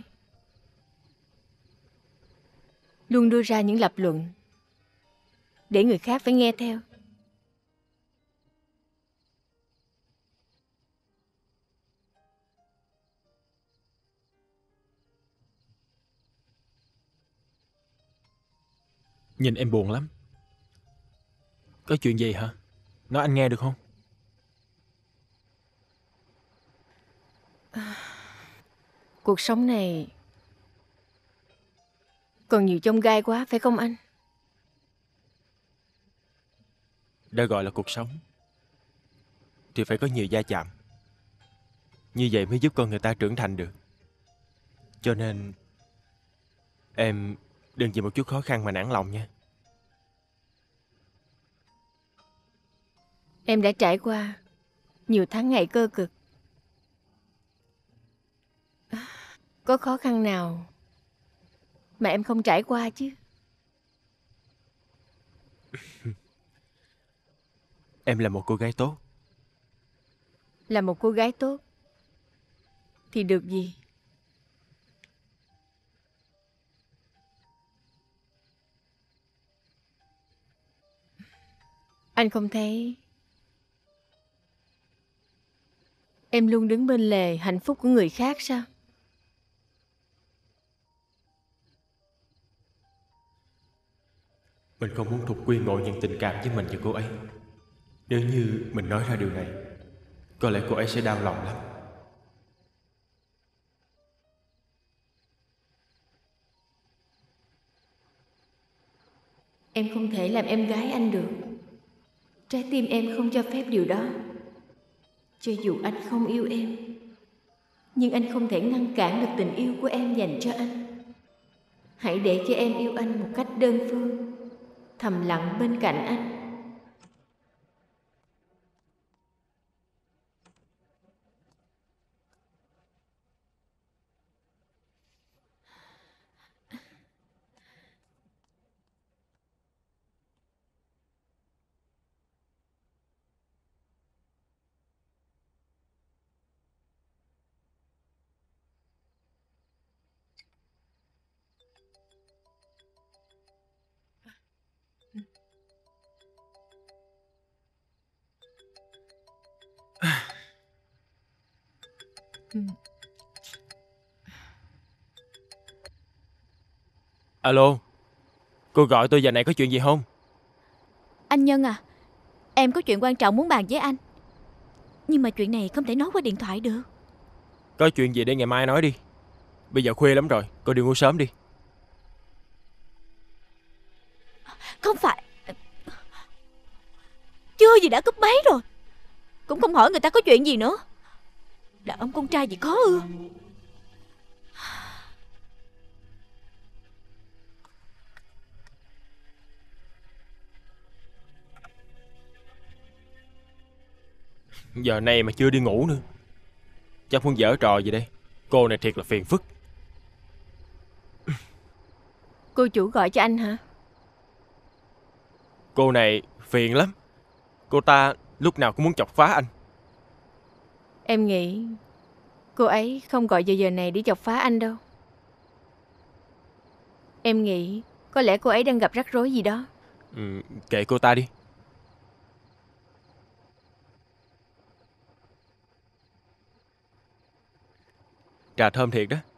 Luôn đưa ra những lập luận để người khác phải nghe theo. Nhìn em buồn lắm. Có chuyện gì hả? Nói anh nghe được không? Cuộc sống này còn nhiều chông gai quá phải không anh? Đã gọi là cuộc sống thì phải có nhiều va chạm. Như vậy mới giúp con người ta trưởng thành được. Cho nên em đừng vì một chút khó khăn mà nản lòng nha. Em đã trải qua nhiều tháng ngày cơ cực. Có khó khăn nào mà em không trải qua chứ? Em là một cô gái tốt. Là một cô gái tốt thì được gì? Anh không thấy em luôn đứng bên lề hạnh phúc của người khác sao? Mình không muốn Thục Quyên ngộ nhận tình cảm với mình và cô ấy. Nếu như mình nói ra điều này, có lẽ cô ấy sẽ đau lòng lắm. Em không thể làm em gái anh được. Trái tim em không cho phép điều đó. Cho dù anh không yêu em, nhưng anh không thể ngăn cản được tình yêu của em dành cho anh. Hãy để cho em yêu anh một cách đơn phương, thầm lặng bên cạnh anh. Alo, cô gọi tôi giờ này có chuyện gì không? Anh Nhân à, em có chuyện quan trọng muốn bàn với anh. Nhưng mà chuyện này không thể nói qua điện thoại được. Có chuyện gì để ngày mai nói đi. Bây giờ khuya lắm rồi, cô đi ngủ sớm đi. Không phải. Chưa gì đã cúp máy rồi. Cũng không hỏi người ta có chuyện gì nữa. Đàn ông con trai gì khó ưa. Giờ này mà chưa đi ngủ nữa. Chắc muốn giở trò gì đây. Cô này thiệt là phiền phức. Cô chủ gọi cho anh hả? Cô này phiền lắm. Cô ta lúc nào cũng muốn chọc phá anh. Em nghĩ cô ấy không gọi giờ này để chọc phá anh đâu. Em nghĩ có lẽ cô ấy đang gặp rắc rối gì đó. Kệ cô ta đi. Trà thơm thiệt đó.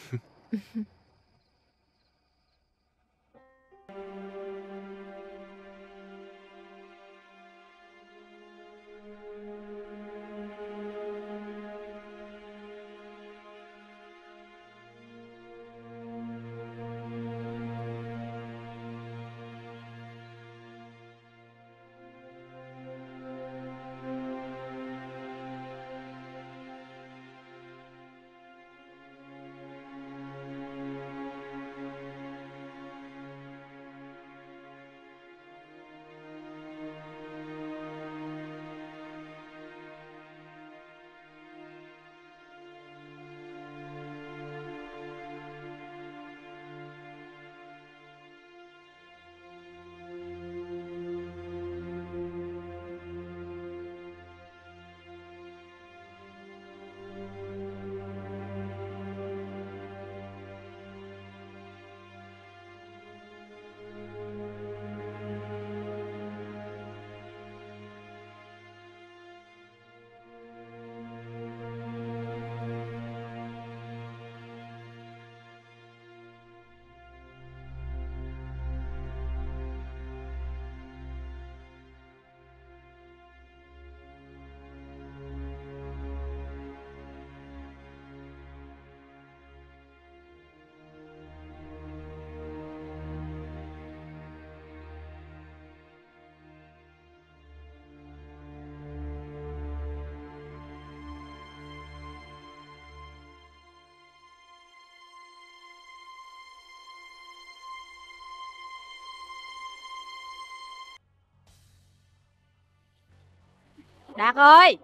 Đạt ơi!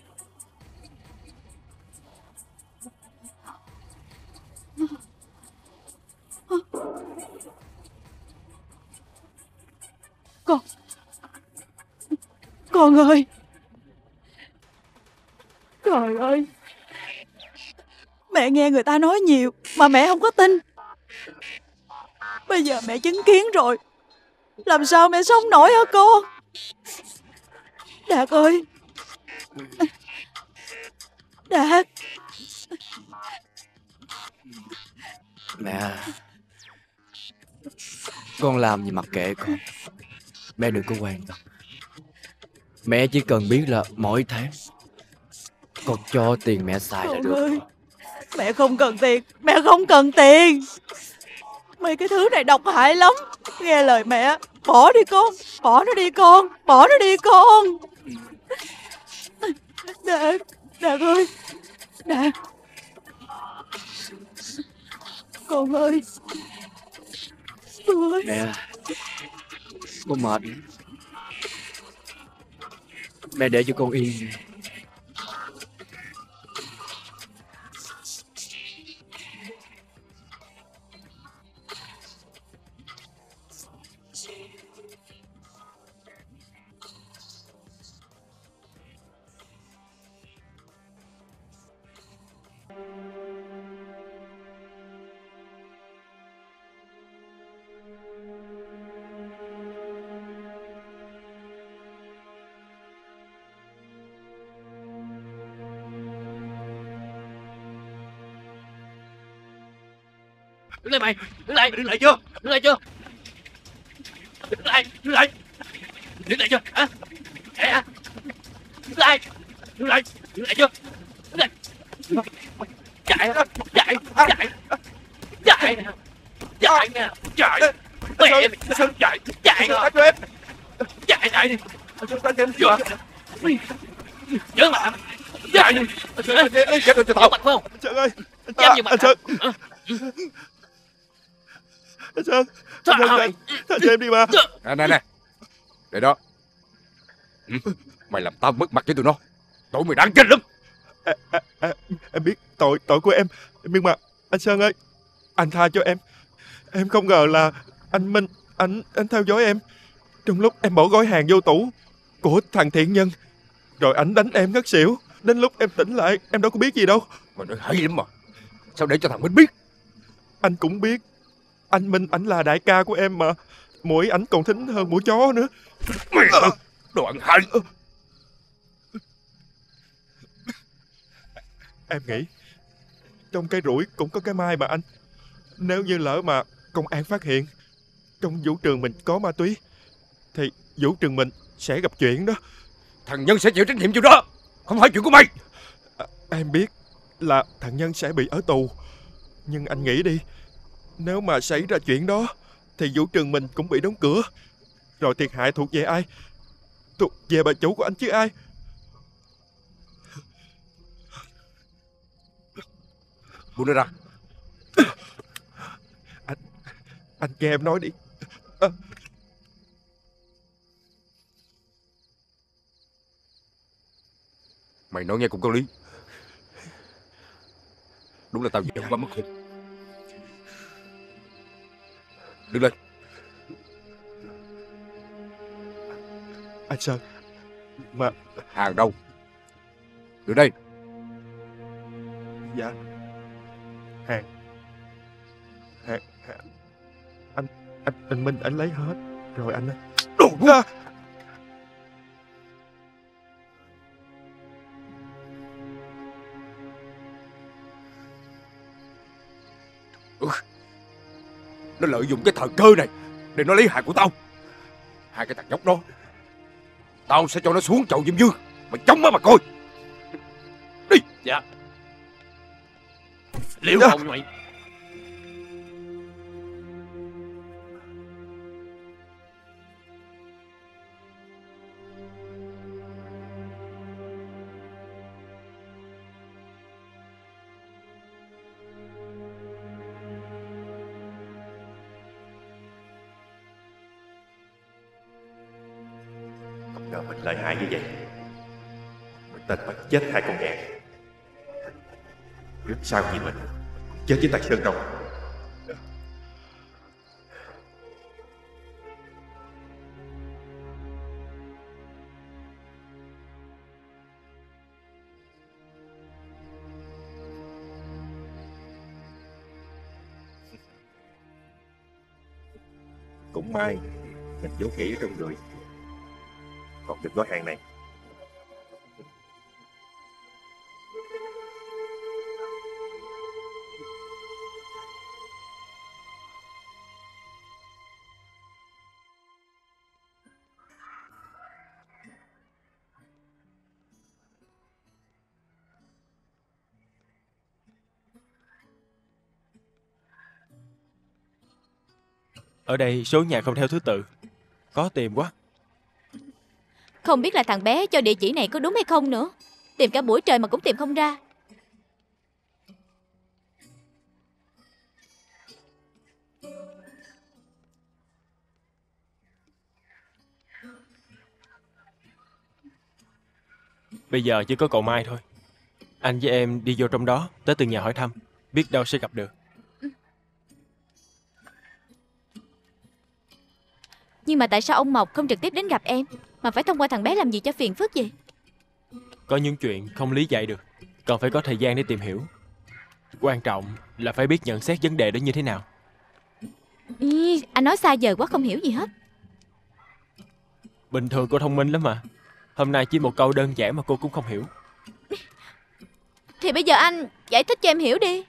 Con ơi! Trời ơi! Mẹ nghe người ta nói nhiều mà mẹ không có tin. Bây giờ mẹ chứng kiến rồi. Làm sao mẹ sống nổi hả con? Đạt ơi! Đạt! Mẹ, con làm gì mặc kệ con. Mẹ đừng có quan tâm. Mẹ chỉ cần biết là mỗi tháng con cho tiền mẹ xài là Con được. ơi! Mẹ không cần tiền. Mẹ không cần tiền. Mấy cái thứ này độc hại lắm. Nghe lời mẹ. Bỏ đi con. Bỏ nó đi con. Bỏ nó đi con. Đạt! Đạt ơi! Đạt! Con ơi! Con ơi! Mẹ, con mệt. Mẹ để cho con yên. Đứng lại mày, đứng lại chưa, đứng lại chưa, đứng lại chưa, hả? Đứng lại, Dừng lại chưa? Dừng lại. Chạy nè. Chạy. Mẹ mày sao chạy? Chạy nè. Chạy đi. Dừng lại. Chạy đi. Giấu mặt phải không? Sơn ơi. Dám như mặt anh Sơn. Anh Sơn. Tha cho em đi mà. Nè. Để đó. Mày làm tao mất mặt với tụi nó. Tụi mày đáng kinh lắm. Em biết tội của em. Nhưng mà anh Sơn ơi, anh tha cho em. Em không ngờ là anh Minh, anh theo dõi em trong lúc em bỏ gói hàng vô tủ của thằng thiện nhân. Rồi ảnh đánh em ngất xỉu. Đến lúc em tỉnh lại, em đâu có biết gì đâu. Mày nói hay lắm mà. Sao để cho thằng Minh biết? Anh cũng biết. Anh Minh, ảnh là đại ca của em mà. Mũi ảnh còn thính hơn mũi chó nữa. Mày đồ ăn hại. Em nghĩ trong cái rủi cũng có cái mai mà anh. Nếu như lỡ mà công an phát hiện trong vũ trường mình có ma túy thì vũ trường mình sẽ gặp chuyện đó. Thằng Nhân sẽ chịu trách nhiệm chuyện đó, không phải chuyện của mày. Em biết là thằng Nhân sẽ bị ở tù, nhưng anh nghĩ đi, nếu mà xảy ra chuyện đó thì vũ trường mình cũng bị đóng cửa. Rồi thiệt hại thuộc về ai? Thuộc về bà chủ của anh chứ ai. Buông nó ra. Anh nghe em nói đi. Mày nói nghe cũng có lý. Đúng là tao giận quá mất khôn. Đứng lên. Anh Sơn, mà hàng đâu? Đưa đây. Dạ. Hàng. Anh Minh anh lấy hết rồi anh. Đồ ra. Nó lợi dụng cái thời cơ này để nó lấy hàng của tao. Hai cái thằng nhóc đó, tao sẽ cho nó xuống chậu Diêm Dương. Mày chống nó mà coi. Đi. Dạ. Liễu hồn mày. Ngờ mình lợi hại như vậy. Mình tên bắt chết hai con nhạn. Trước sau gì mình chết với tay Sơn Đông. Cũng may mình giấu kỹ trong người. Còn được gói hàng này. Ở đây số nhà không theo thứ tự. Khó tìm quá. Không biết là thằng bé cho địa chỉ này có đúng hay không nữa. Tìm cả buổi trời mà cũng tìm không ra. Bây giờ chỉ có cậu Mai thôi. Anh với em đi vô trong đó, tới từng nhà hỏi thăm. Biết đâu sẽ gặp được. Nhưng mà tại sao ông Mộc không trực tiếp đến gặp em, mà phải thông qua thằng bé làm gì cho phiền phức vậy? Có những chuyện không lý giải được, cần phải có thời gian để tìm hiểu. Quan trọng là phải biết nhận xét vấn đề đó như thế nào. Ý, anh nói xa vời quá, không hiểu gì hết. Bình thường cô thông minh lắm mà. Hôm nay chỉ một câu đơn giản mà cô cũng không hiểu. Thì bây giờ anh giải thích cho em hiểu đi.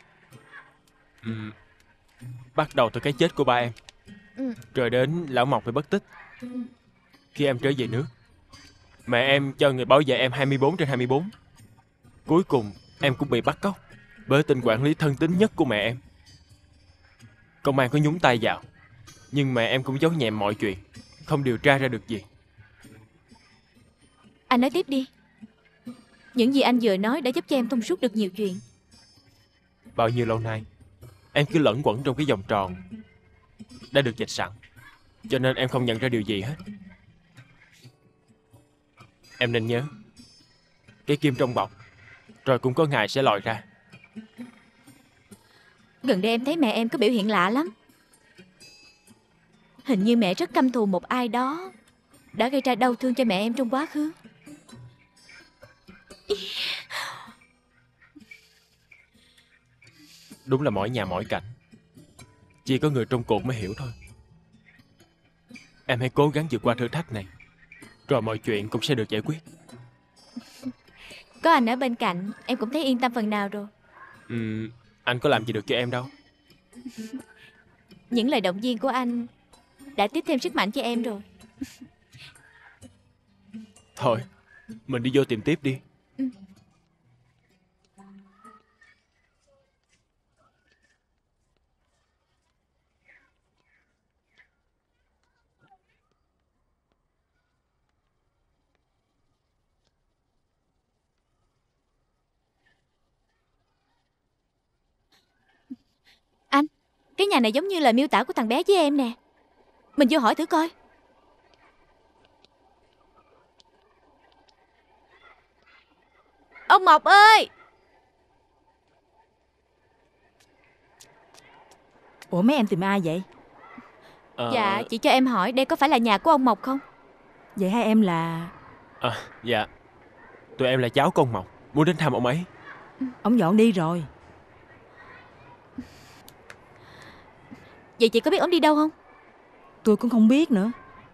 Bắt đầu từ cái chết của ba em, rồi đến lão Mộc bị mất tích. Khi em trở về nước, mẹ em cho người bảo vệ em 24/24. Cuối cùng em cũng bị bắt cóc bởi tên quản lý thân tín nhất của mẹ em. Công an có nhúng tay vào, nhưng mẹ em cũng giấu nhẹm mọi chuyện, không điều tra ra được gì. Anh nói tiếp đi. Những gì anh vừa nói đã giúp cho em thông suốt được nhiều chuyện. Bao nhiêu lâu nay em cứ lẫn quẩn trong cái vòng tròn đã được vạch sẵn, cho nên em không nhận ra điều gì hết. Em nên nhớ, cái kim trong bọc rồi cũng có ngày sẽ lòi ra. Gần đây em thấy mẹ em có biểu hiện lạ lắm. Hình như mẹ rất căm thù một ai đó đã gây ra đau thương cho mẹ em trong quá khứ. Đúng là mỗi nhà mỗi cảnh, chỉ có người trong cuộc mới hiểu thôi. Em hãy cố gắng vượt qua thử thách này, rồi mọi chuyện cũng sẽ được giải quyết. Có anh ở bên cạnh, em cũng thấy yên tâm phần nào rồi. Anh có làm gì được cho em đâu. Những lời động viên của anh đã tiếp thêm sức mạnh cho em rồi. Thôi, mình đi vô tìm tiếp đi. Anh, cái nhà này giống như lời miêu tả của thằng bé với em nè. Mình vô hỏi thử coi. Ông Mộc ơi! Ủa mấy em tìm ai vậy? Dạ, chị cho em hỏi đây có phải là nhà của ông Mộc không? Vậy hai em là... Dạ, tụi em là cháu của ông Mộc, muốn đến thăm ông ấy. Ông dọn đi rồi. Vậy chị có biết ông đi đâu không? Tôi cũng không biết nữa.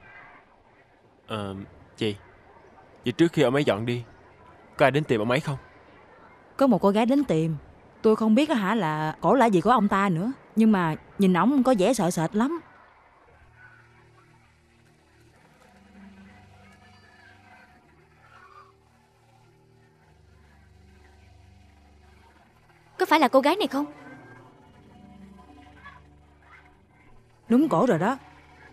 Chị, vậy trước khi ông ấy dọn đi, có ai đến tìm ông ấy không? Có một cô gái đến tìm. Tôi không biết hả là cổ là gì của ông ta nữa. Nhưng mà nhìn ổng có vẻ sợ sệt lắm. Có phải là cô gái này không? Đúng cổ rồi đó.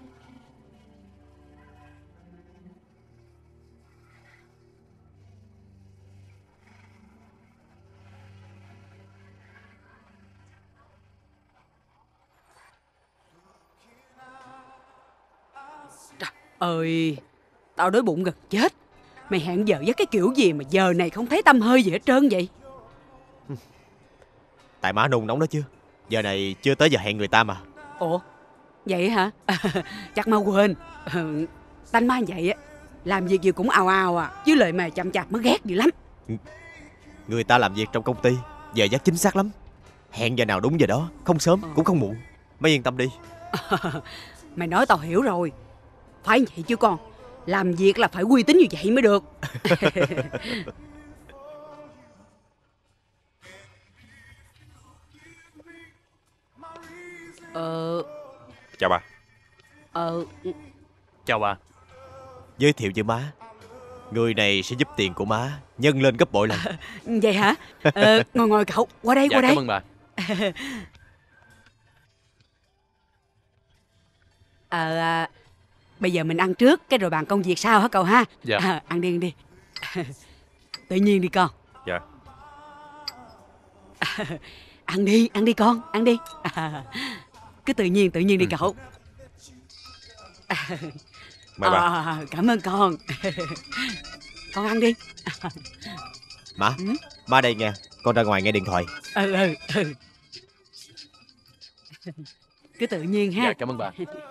Trời ơi, tao đói bụng gần chết. Mày hẹn giờ với cái kiểu gì mà giờ này không thấy tăm hơi gì hết trơn vậy? Tại má nôn nóng đó chứ. Giờ này chưa tới giờ hẹn người ta mà. Ủa, vậy hả? Chắc mau quên. Tanh má vậy á, làm việc gì cũng ào ào à, chứ lời mà chậm chạp mới ghét dữ lắm. Người ta làm việc trong công ty, giờ giấc chính xác lắm. Hẹn giờ nào đúng giờ đó, không sớm cũng không muộn. Mấy yên tâm đi. Mày nói tao hiểu rồi. Phải vậy chứ con. Làm việc là phải uy tín như vậy mới được. Chào bà. Chào bà. Giới thiệu với má, người này sẽ giúp tiền của má nhân lên gấp bội lần. Vậy hả? Ngồi cậu, qua đây, Dạ, qua đây. cảm ơn bà. Bây giờ mình ăn trước, cái rồi bàn công việc sau hả cậu ha? Dạ. Ăn đi, ăn đi. Tự nhiên đi con. Dạ. Ăn đi con, ăn đi. Cứ tự nhiên đi cậu. Mời bà. Cảm ơn con. Con ăn đi. Má, má đây nghe, con ra ngoài nghe điện thoại. Cứ tự nhiên ha. Dạ, cảm ơn bà.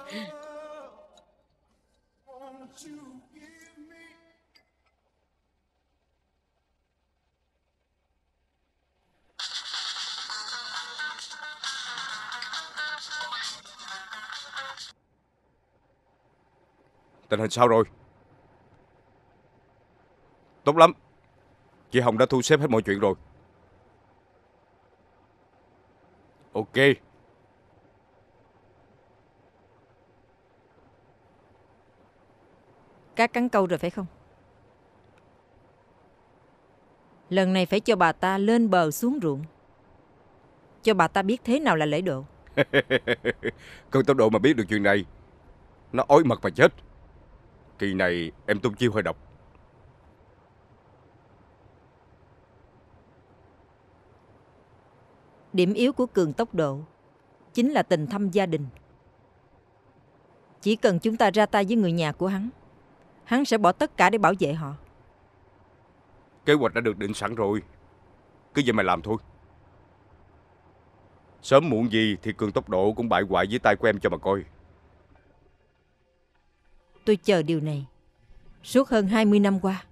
Tình hình sao rồi? Tốt lắm. Chị Hồng đã thu xếp hết mọi chuyện rồi. Ok. Cá cắn câu rồi phải không? Lần này phải cho bà ta lên bờ xuống ruộng, cho bà ta biết thế nào là lễ độ. Cơn tốc độ mà biết được chuyện này, nó ói mật mà chết. Kỳ này em tung chiêu hơi độc. Điểm yếu của Cường tốc độ chính là tình thâm gia đình. Chỉ cần chúng ta ra tay với người nhà của hắn sẽ bỏ tất cả để bảo vệ họ. Kế hoạch đã được định sẵn rồi, cứ vậy mà làm thôi. Sớm muộn gì thì Cường tốc độ cũng bại hoại dưới tay của em cho mà coi. Tôi chờ điều này suốt hơn 20 năm qua.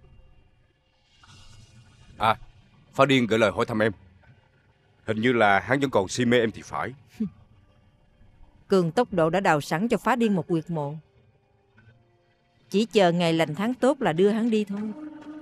À, Phá Điên gửi lời hỏi thăm em. Hình như là hắn vẫn còn si mê em thì phải. Cường tốc độ đã đào sẵn cho Phá Điên một huyệt mộ, chỉ chờ ngày lành tháng tốt là đưa hắn đi thôi.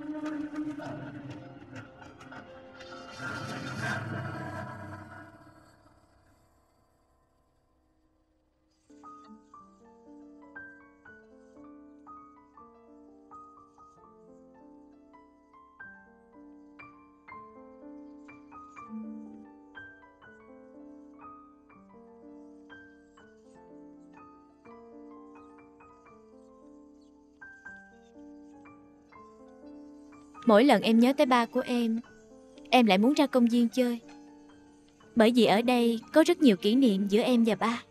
Mỗi lần em nhớ tới ba của em lại muốn ra công viên chơi. Bởi vì ở đây có rất nhiều kỷ niệm giữa em và ba.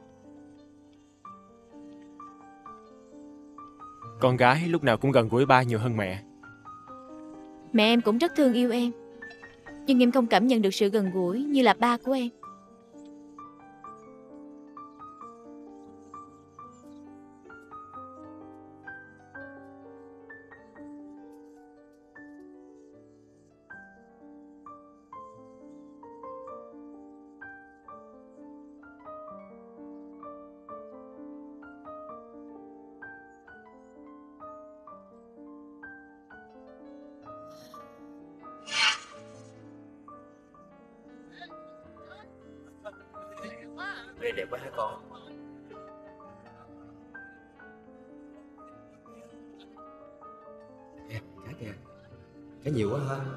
Con gái lúc nào cũng gần gũi ba nhiều hơn mẹ. Mẹ em cũng rất thương yêu em, nhưng em không cảm nhận được sự gần gũi như là ba của em. Đây đẹp quá hả con? Cá kìa, cá nhiều quá ha.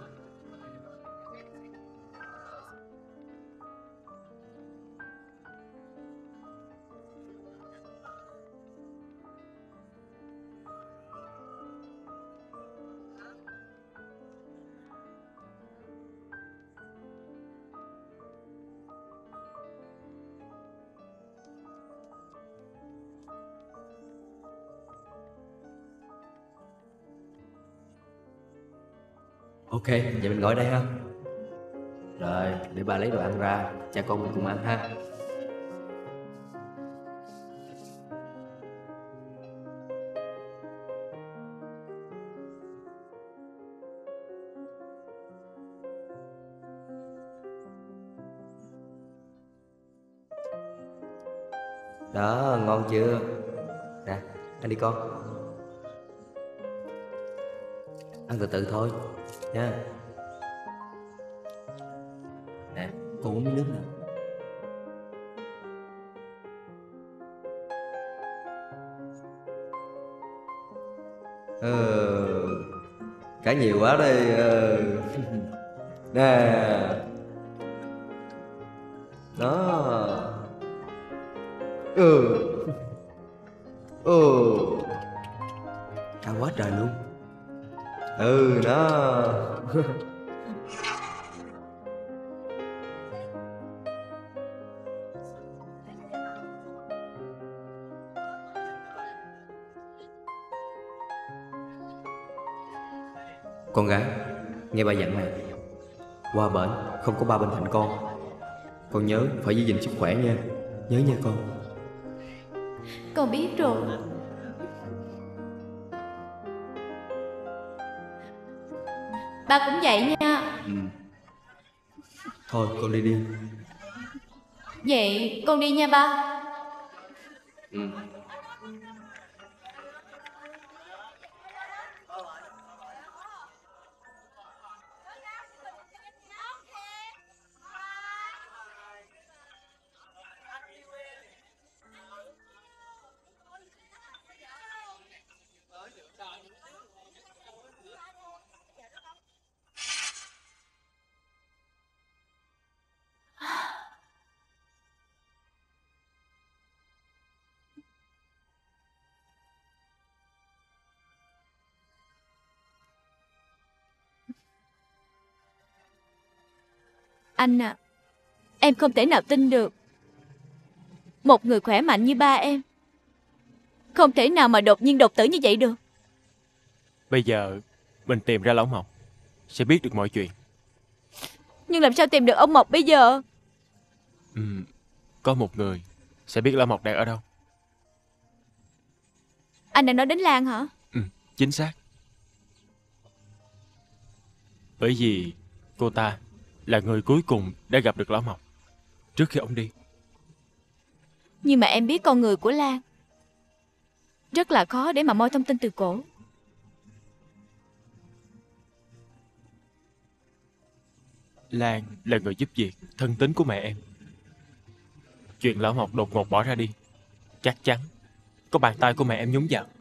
Ok, vậy mình ngồi đây ha. Rồi, để ba lấy đồ ăn ra, cha con mình cùng ăn ha. Đó, ngon chưa? Nè, ăn đi con. Ăn từ từ thôi nha. Nè, cô uống miếng nước nè. Cá nhiều quá đây. Nè. Đó. Cá quá trời luôn. Đó. Con gái, nghe ba dặn này, qua bển không có ba bên cạnh con nhớ phải giữ gìn sức khỏe nha. Nhớ nha con. Con biết rồi. Ba cũng vậy nha. Thôi con đi đi. Vậy con đi nha ba. Anh à, em không thể nào tin được. Một người khỏe mạnh như ba em không thể nào mà đột nhiên đột tử như vậy được. Bây giờ mình tìm ra Lão Mộc sẽ biết được mọi chuyện. Nhưng làm sao tìm được ông Mộc bây giờ? Có một người sẽ biết Lão Mộc đang ở đâu. Anh đang nói đến Lan hả? Chính xác. Bởi vì cô ta là người cuối cùng đã gặp được Lão Mộc trước khi ông đi. Nhưng mà em biết con người của Lan rất là khó để mà moi thông tin từ cổ. Lan là người giúp việc, thân tín của mẹ em. Chuyện Lão Mộc đột ngột bỏ ra đi, chắc chắn có bàn tay của mẹ em nhúng vào.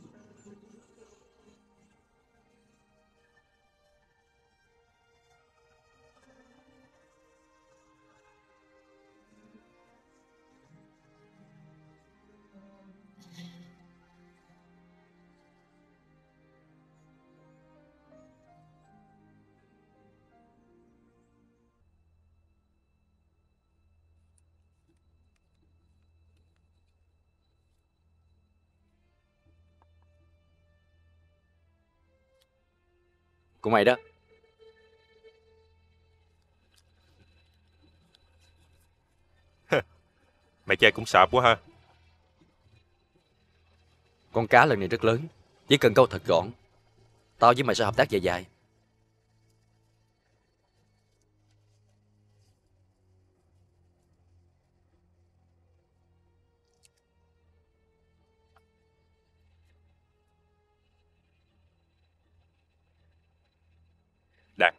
Của mày đó. Mày chơi cũng sợ quá ha. Con cá lần này rất lớn, chỉ cần câu thật gọn, tao với mày sẽ hợp tác dài dài. Đạt,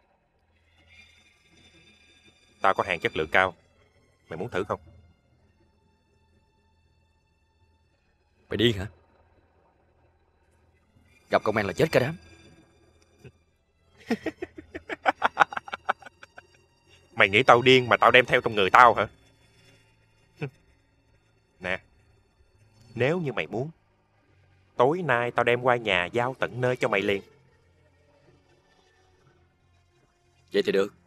tao có hàng chất lượng cao, mày muốn thử không? Mày điên hả? Gặp công an là chết cả đám. Mày nghĩ tao điên mà tao đem theo trong người tao hả? Nè, nếu như mày muốn, tối nay tao đem qua nhà giao tận nơi cho mày liền. Vậy thì được.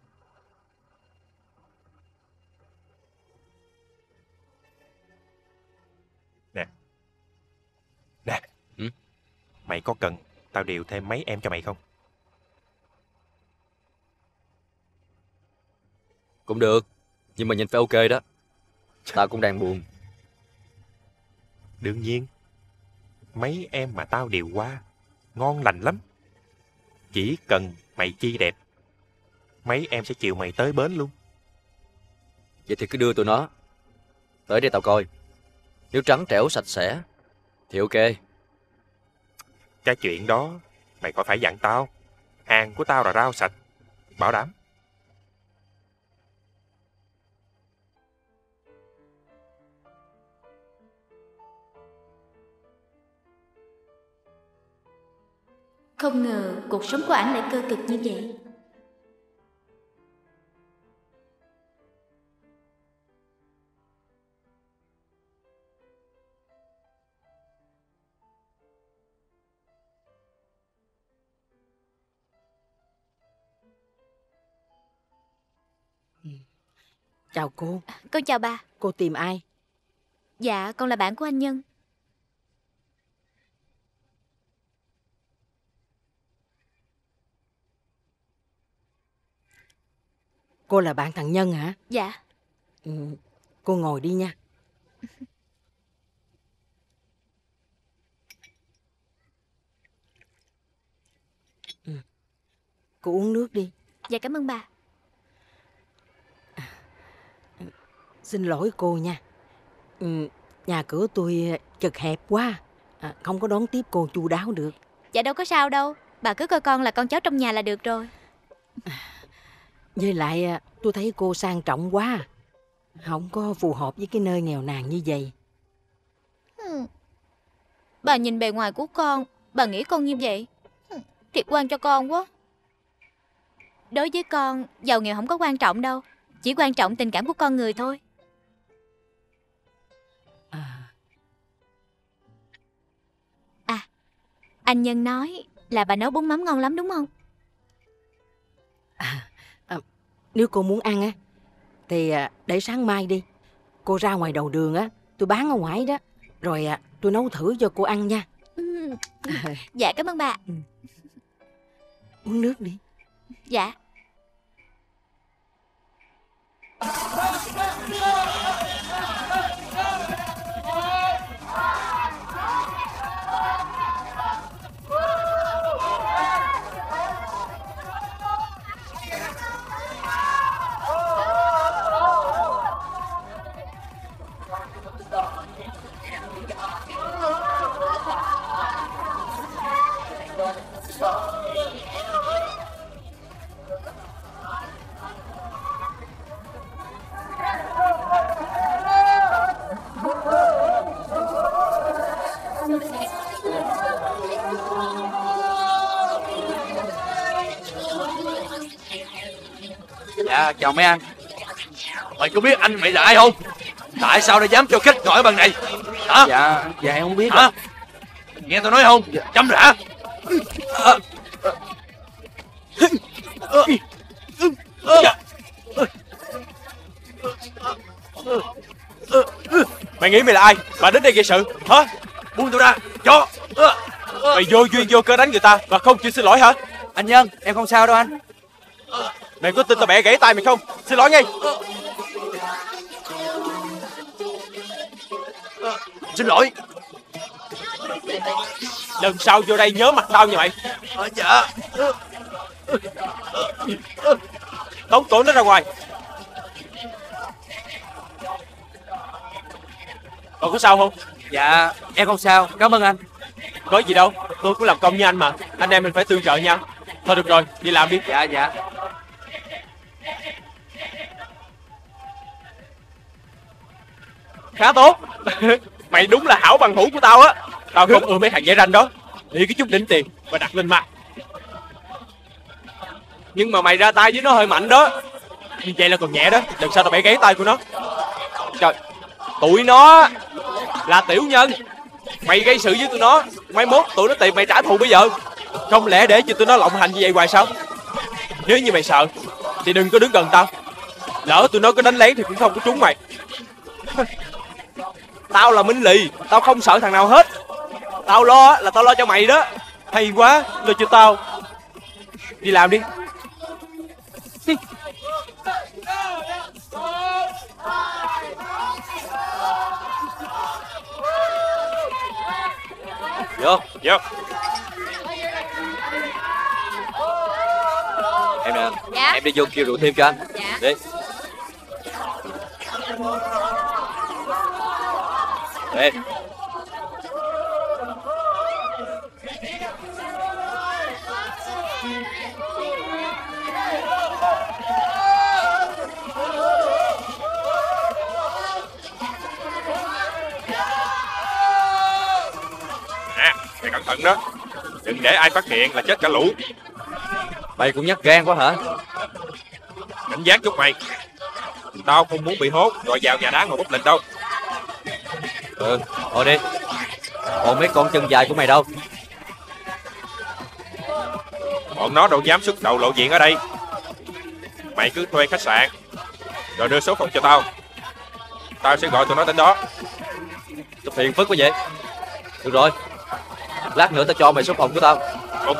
Nè, mày có cần tao điều thêm mấy em cho mày không? Cũng được, nhưng mà nhìn phải ok đó. Tao cũng đang buồn. Đương nhiên, mấy em mà tao điều qua ngon lành lắm. Chỉ cần mày chi đẹp, mấy em sẽ chiều mày tới bến luôn. Vậy thì cứ đưa tụi nó tới đây tao coi. Nếu trắng trẻo sạch sẽ thì ok. Cái chuyện đó mày khỏi phải dặn tao. Hàng của tao là rau sạch, bảo đảm. Không ngờ cuộc sống của ảnh lại cơ cực như vậy. Chào cô. Con chào bà. Cô tìm ai? Dạ, con là bạn của anh Nhân. Cô là bạn thằng Nhân hả? Dạ. Cô ngồi đi nha. Cô uống nước đi. Dạ cảm ơn bà. Xin lỗi cô nha. Nhà cửa tôi chật hẹp quá, không có đón tiếp cô chu đáo được. Dạ đâu có sao đâu. Bà cứ coi con là con cháu trong nhà là được rồi. Với lại tôi thấy cô sang trọng quá, không có phù hợp với cái nơi nghèo nàn như vậy. Bà nhìn bề ngoài của con, bà nghĩ con như vậy. Thiệt quan cho con quá. Đối với con, giàu nghèo không có quan trọng đâu. Chỉ quan trọng tình cảm của con người thôi. À, anh Nhân nói là bà nấu bún mắm ngon lắm đúng không? Nếu cô muốn ăn á thì để sáng mai đi. Cô ra ngoài đầu đường á, tôi bán ở ngoài đó. Rồi tôi nấu thử cho cô ăn nha. Dạ cảm ơn bà. Uống nước đi. Dạ. Dạ chào mấy anh. Mày có biết anh mày là ai không? Tại sao lại dám cho khách ngồi ở bàn này hả? Dạ em không biết. Hả? Nghe tôi nói không? Chấm rã. Mày nghĩ mày là ai mà đến đây gây sự hả? Buông tôi ra cho. Mày vô duyên vô cớ đánh người ta và không chịu xin lỗi hả? Anh Nhân, em không sao đâu anh. Mày có tin tao bẻ gãy tay mày không? Xin lỗi ngay. Xin lỗi. Lần sau vô đây nhớ mặt tao nha mày. Dạ. Tống cổ nó ra ngoài. Còn có sao không? Dạ em không sao, cảm ơn anh. Có gì đâu, tôi cũng làm công như anh mà. Anh em mình phải tương trợ nhau. Thôi được rồi, đi làm đi. Dạ. Khá tốt. Mày đúng là hảo bằng hữu của tao á. Tao không ưa mấy thằng dễ ranh đó. Đi cái chút đỉnh tiền và đặt lên mặt. Nhưng mà mày ra tay với nó hơi mạnh đó. Như vậy là còn nhẹ đó. Lần sau tao bẻ gãy tay của nó. Trời, tụi nó là tiểu nhân. Mày gây sự với tụi nó, mai mốt tụi nó tìm mày trả thù bây giờ. Không lẽ để cho tụi nó lộng hành như vậy hoài sao? Nếu như mày sợ thì đừng có đứng gần tao. Lỡ tụi nó có đánh lén thì cũng không có trúng mày. Tao là Minh Lì, tao không sợ thằng nào hết. Tao lo là tao lo cho mày đó. Hay quá, lo cho tao. Đi làm đi. Vô. Em nè. Dạ. Em đi vô kêu rượu thêm cho anh. Dạ. Đi. Đi. Mày cẩn thận đó. Đừng để ai phát hiện là chết cả lũ. Mày cũng nhát gan quá hả? Cảnh giác chút mày. Tao không muốn bị hốt rồi vào nhà đá ngồi bút lịch đâu. Thôi đi. Còn mấy con chân dài của mày đâu? Bọn nó đâu dám xuất đầu lộ diện ở đây. Mày cứ thuê khách sạn rồi đưa số phòng cho tao. Tao sẽ gọi tụi nó đến đó. Tao phiền phức quá vậy. Được rồi, lát nữa tao cho mày số phòng của tao. Ok.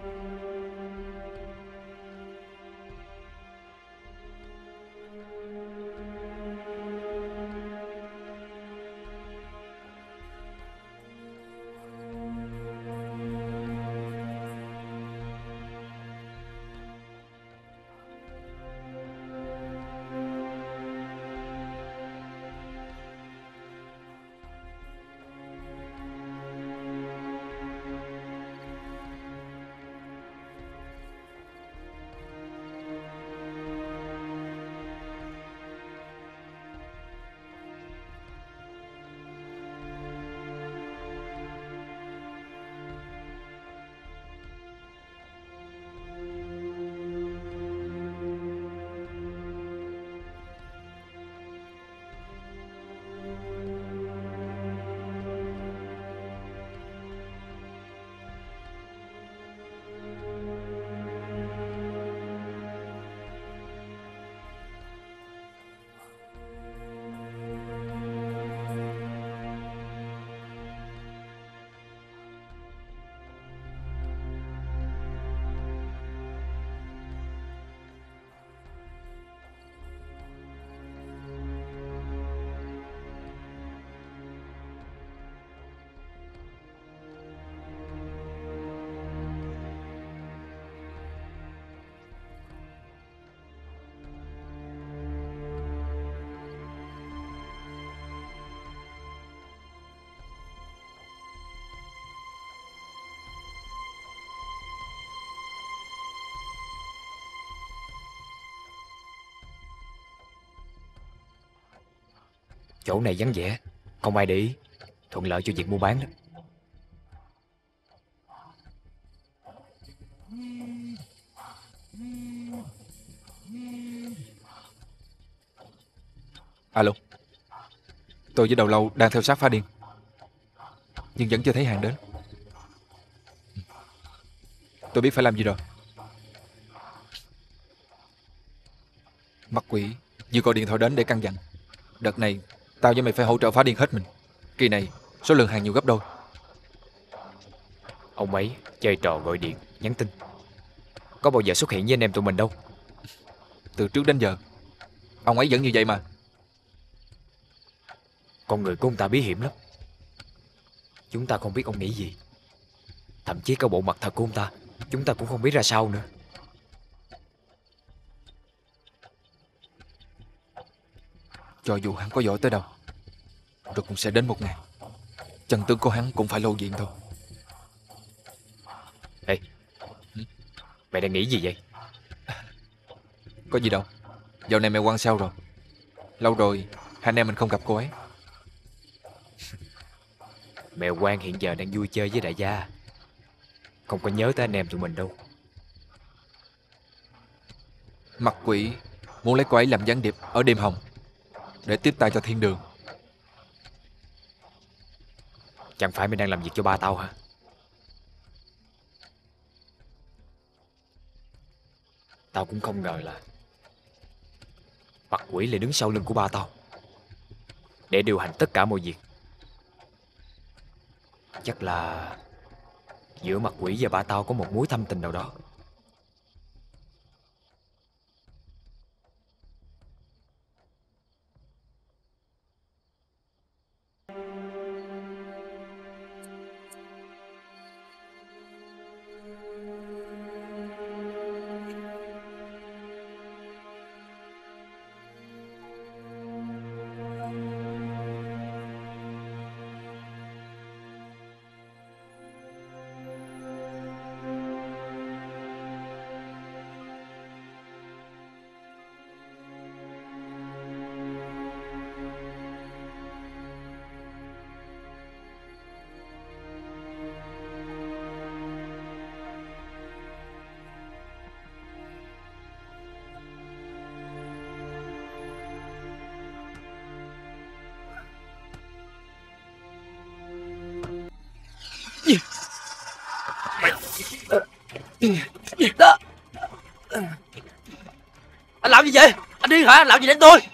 Chỗ này vắng vẻ, không ai để ý, thuận lợi cho việc mua bán đó. Alo. Tôi với Đầu Lâu đang theo sát Phá Điên, nhưng vẫn chưa thấy hàng đến. Tôi biết phải làm gì rồi. Mặt quỷ vừa gọi điện thoại đến để căn dặn. Đợt này tao với mày phải hỗ trợ Phá Điên hết mình. Kỳ này số lượng hàng nhiều gấp đôi. Ông ấy chơi trò gọi điện, nhắn tin, có bao giờ xuất hiện với anh em tụi mình đâu. Từ trước đến giờ ông ấy vẫn như vậy mà. Con người của ông ta bí hiểm lắm. Chúng ta không biết ông nghĩ gì. Thậm chí cả bộ mặt thật của ông ta chúng ta cũng không biết ra sao nữa. Cho dù hắn có giỏi tới đâu, rồi cũng sẽ đến một ngày chân tướng của hắn cũng phải lộ diện thôi. Ê, mày đang nghĩ gì vậy? Có gì đâu. Dạo này mẹ Quan sao rồi? Lâu rồi hai anh em mình không gặp cô ấy. Mèo Quan hiện giờ đang vui chơi với đại gia, không có nhớ tới anh em tụi mình đâu. Mặt quỷ muốn lấy cô ấy làm gián điệp ở đêm hồng để tiếp tay cho thiên đường. Chẳng phải mày đang làm việc cho ba tao hả? Tao cũng không ngờ là mặt quỷ lại đứng sau lưng của ba tao để điều hành tất cả mọi việc. Chắc là giữa mặt quỷ và ba tao có một mối thâm tình nào đó. Đó. Anh làm gì vậy? Anh điên hả? Anh làm gì đến tôi?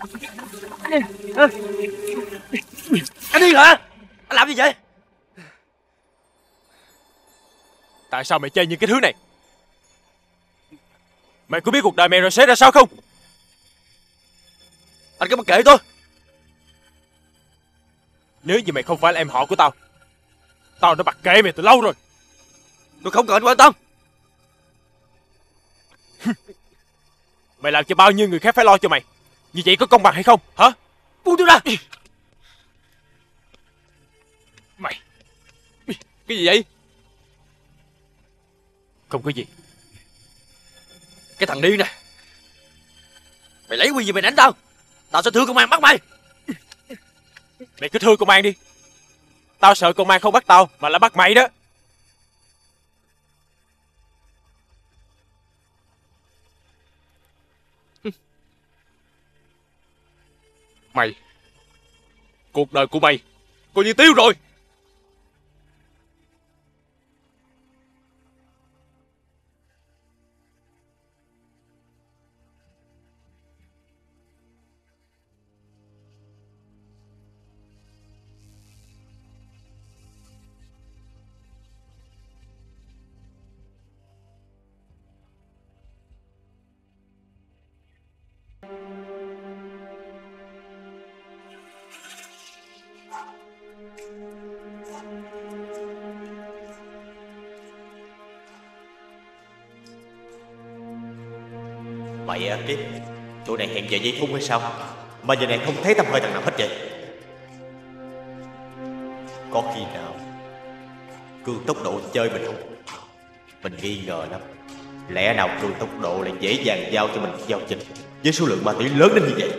Anh điên hả? Anh làm gì vậy? Tại sao mày chơi những cái thứ này? Mày có biết cuộc đời mày rồi sẽ ra sao không? Anh cứ mặc kệ tôi. Nếu như mày không phải là em họ của tao, tao đã mặc kệ mày từ lâu rồi. Tôi không cần anh quan tâm. Mày làm cho bao nhiêu người khác phải lo cho mày. Như vậy có công bằng hay không hả? Buông tôi ra. Mày cái gì vậy? Không có gì. Cái thằng điên này, mày lấy quyền gì mày đánh tao? Tao sẽ thưa công an bắt mày. Mày cứ thưa công an đi. Tao sợ công an không bắt tao mà là bắt mày đó. Mày, cuộc đời của mày coi như tiêu rồi. Mày Kiếp, tụi này hẹn giờ dây thun hay sao mà giờ này không thấy tăm hơi thằng nào hết vậy? Có khi nào Cương Tốc Độ chơi mình không? Mình nghi ngờ lắm. Lẽ nào Cương Tốc Độ lại dễ dàng giao cho mình giao dịch với số lượng ma túy lớn đến như vậy?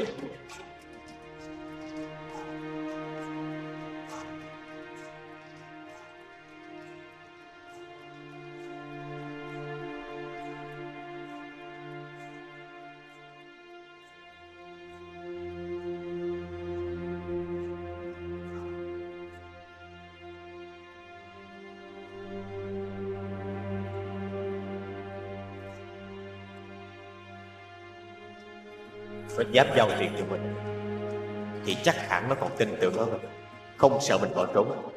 Nó dám giao tiền cho mình thì chắc hẳn nó còn tin tưởng ở mình, không sợ mình bỏ trốn.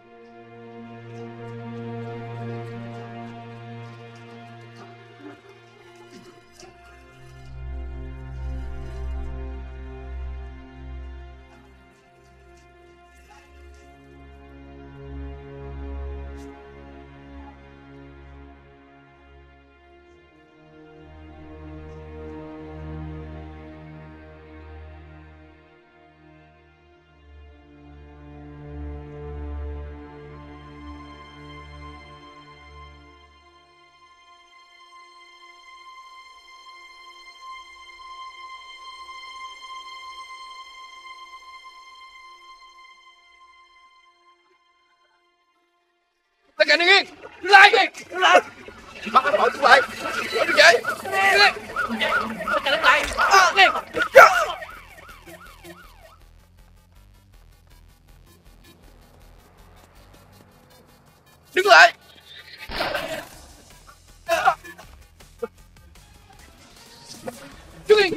Tất cả đứng yên! Đứng lại! Đứng lại! Bắt anh hỏi xuống lại! Đứng dậy! Đứng lại! Tất cả đứng lại! Lên! Đứng lại! Đứng yên!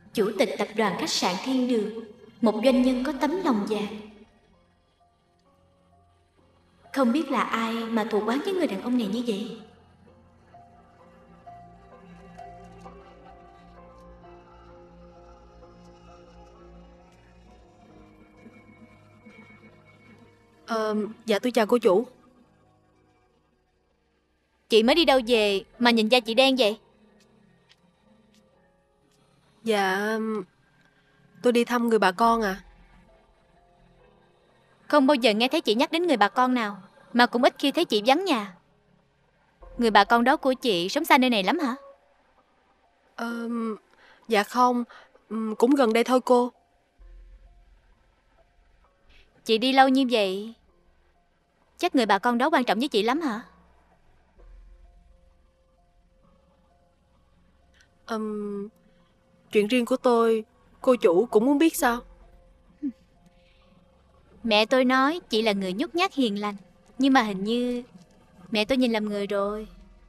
chủ tịch tập đoàn khách sạn Thiên Đường, một doanh nhân có tấm lòng vàng. Không biết là ai mà thù oán với người đàn ông này như vậy. Dạ tôi chào cô chủ. Chị mới đi đâu về mà nhìn da chị đen vậy? Dạ tôi đi thăm người bà con à. Không bao giờ nghe thấy chị nhắc đến người bà con nào, mà cũng ít khi thấy chị vắng nhà. Người bà con đó của chị sống xa nơi này lắm hả? Dạ không, cũng gần đây thôi cô. Chị đi lâu như vậy, chắc người bà con đó quan trọng với chị lắm hả? Chuyện riêng của tôi, cô chủ cũng muốn biết sao? Mẹ tôi nói chị là người nhút nhát hiền lành, nhưng mà hình như mẹ tôi nhìn lầm người rồi.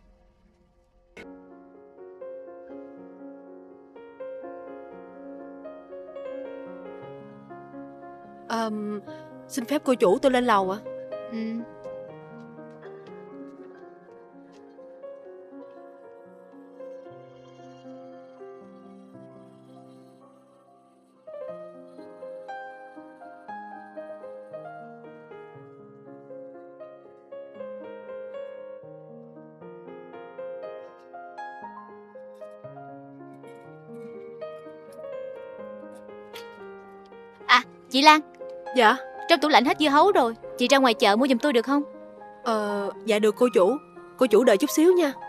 Xin phép cô chủ tôi lên lầu ạ. À, chị Lan. Dạ. Trong tủ lạnh hết dưa hấu rồi, chị ra ngoài chợ mua giùm tôi được không? Dạ được cô chủ. Cô chủ đợi chút xíu nha.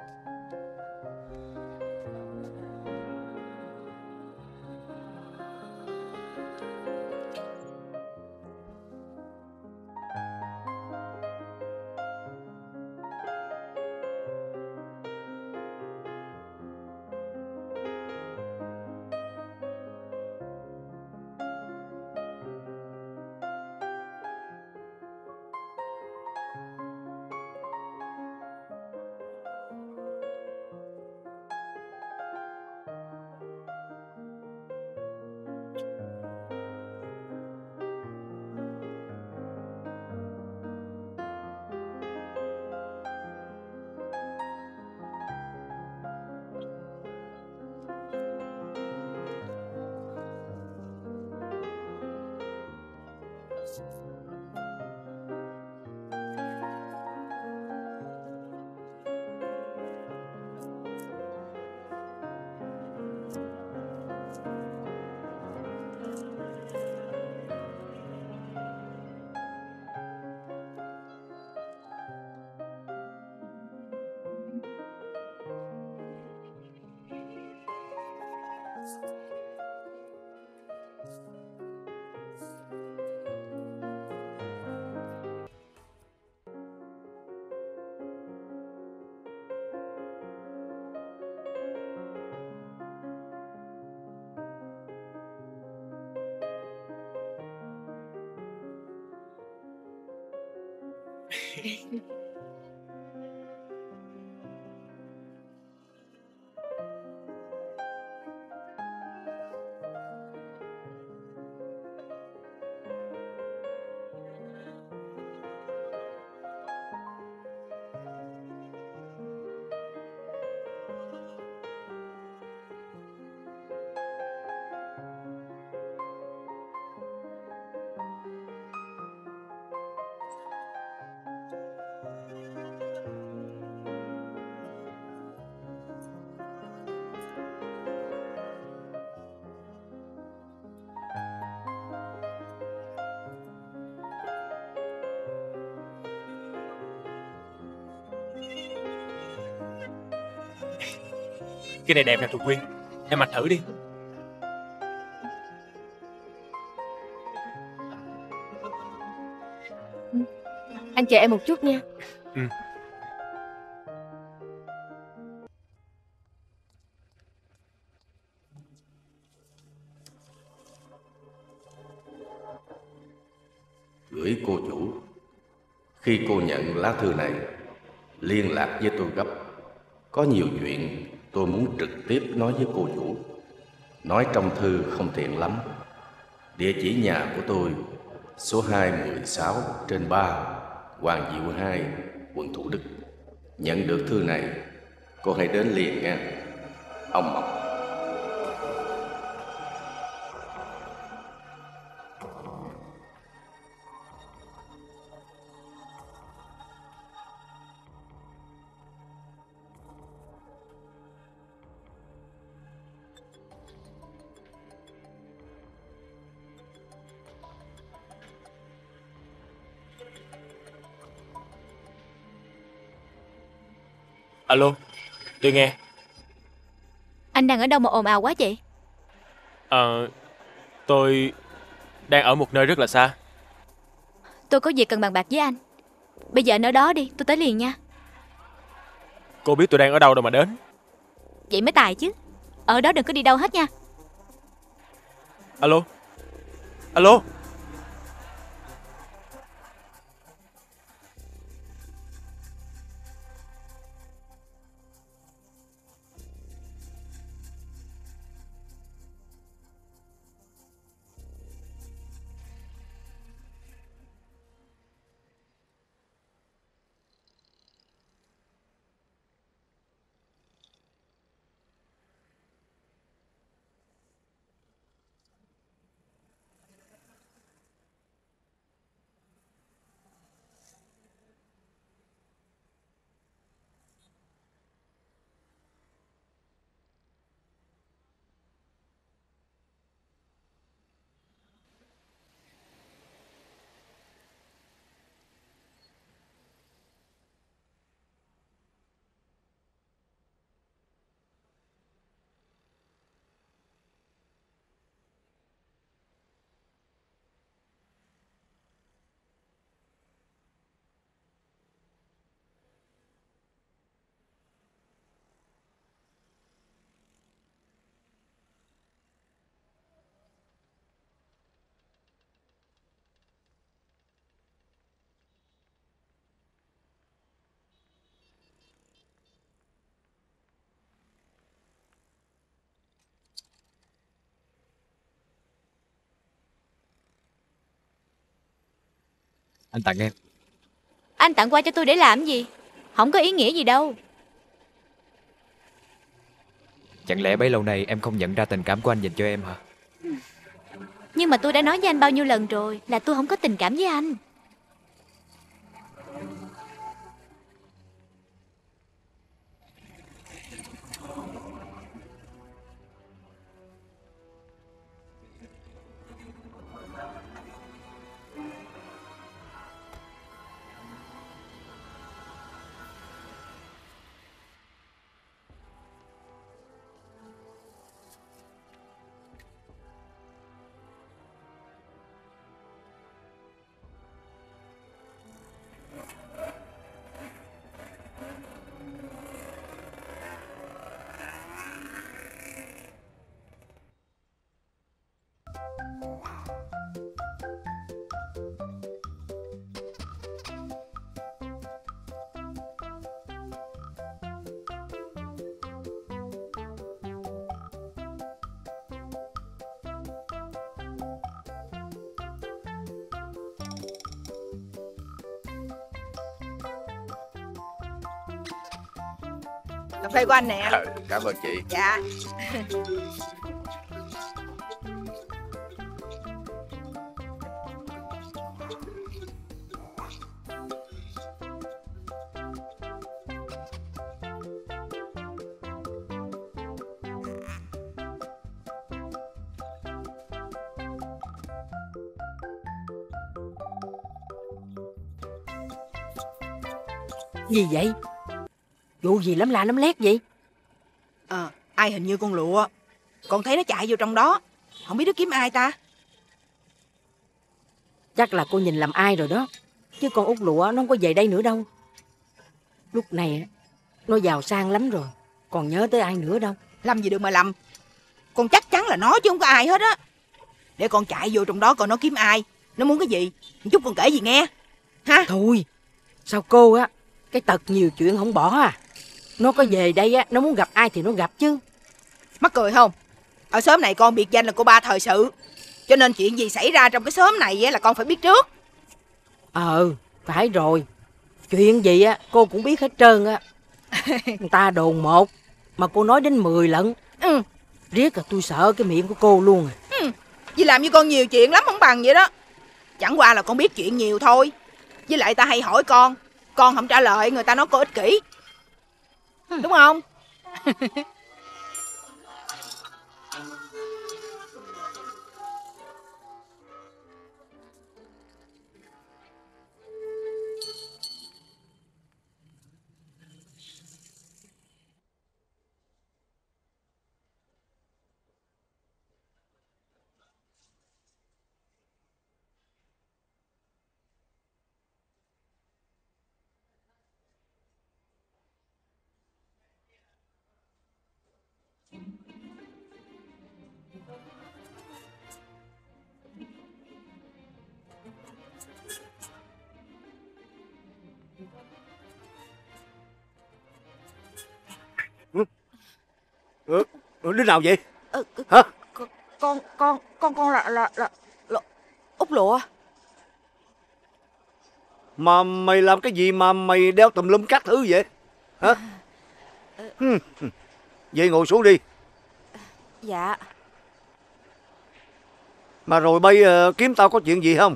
Cái này đẹp nè Thục Quyên, em mặc thử đi. Anh chờ em một chút nha. Gửi cô chủ. Khi cô nhận lá thư này, liên lạc với tôi gấp. Có nhiều chuyện tôi muốn trực tiếp nói với cô chủ. Nói trong thư không tiện lắm. Địa chỉ nhà của tôi số 216/3 Hoàng Diệu 2, quận Thủ Đức. Nhận được thư này, cô hãy đến liền nha. Ông Mộc. Alo, tôi nghe. Anh đang ở đâu mà ồn ào quá vậy? Tôi đang ở một nơi rất là xa. Tôi có việc cần bàn bạc với anh. Bây giờ anh ở đó đi, tôi tới liền nha. Cô biết tôi đang ở đâu đâu mà đến. Vậy mới tài chứ. Ở đó đừng có đi đâu hết nha. Alo. Alo. Anh tặng em. Anh tặng quà cho tôi để làm gì? Không có ý nghĩa gì đâu. Chẳng lẽ bấy lâu nay em không nhận ra tình cảm của anh dành cho em hả? Nhưng mà tôi đã nói với anh bao nhiêu lần rồi là tôi không có tình cảm với anh. Cà phê của anh nè. Cảm ơn chị. Dạ. Gì vậy? Vụ gì lắm la lắm lét vậy? Ai hình như con lụa. Con thấy nó chạy vô trong đó. Không biết nó kiếm ai ta. Chắc là cô nhìn lầm ai rồi đó. Chứ con út lụa nó không có về đây nữa đâu. Lúc này nó giàu sang lắm rồi, còn nhớ tới ai nữa đâu. Làm gì được mà làm. Con chắc chắn là nó chứ không có ai hết á. Để con chạy vô trong đó coi nó kiếm ai, nó muốn cái gì, một chút con kể gì nghe ha. Thôi sao cô á, cái tật nhiều chuyện không bỏ à. Nó có về đây á, nó muốn gặp ai thì nó gặp chứ. Mắc cười không? Ở xóm này con biệt danh là cô ba thời sự, cho nên chuyện gì xảy ra trong cái xóm này là con phải biết trước. Phải rồi. Chuyện gì á cô cũng biết hết trơn á. Người ta đồn một mà cô nói đến 10 lần. Riết là tôi sợ cái miệng của cô luôn à. Vì làm như con nhiều chuyện lắm không bằng vậy đó. Chẳng qua là con biết chuyện nhiều thôi. Với lại ta hay hỏi con không trả lời, người ta nói cô ích kỷ, đúng không? Đứa nào vậy? Hả? Con là Út Lụa. Mà mày làm cái gì mà mày đeo tùm lum các thứ vậy? Hả? Vậy ngồi xuống đi. Dạ. Mà rồi bây kiếm tao có chuyện gì không?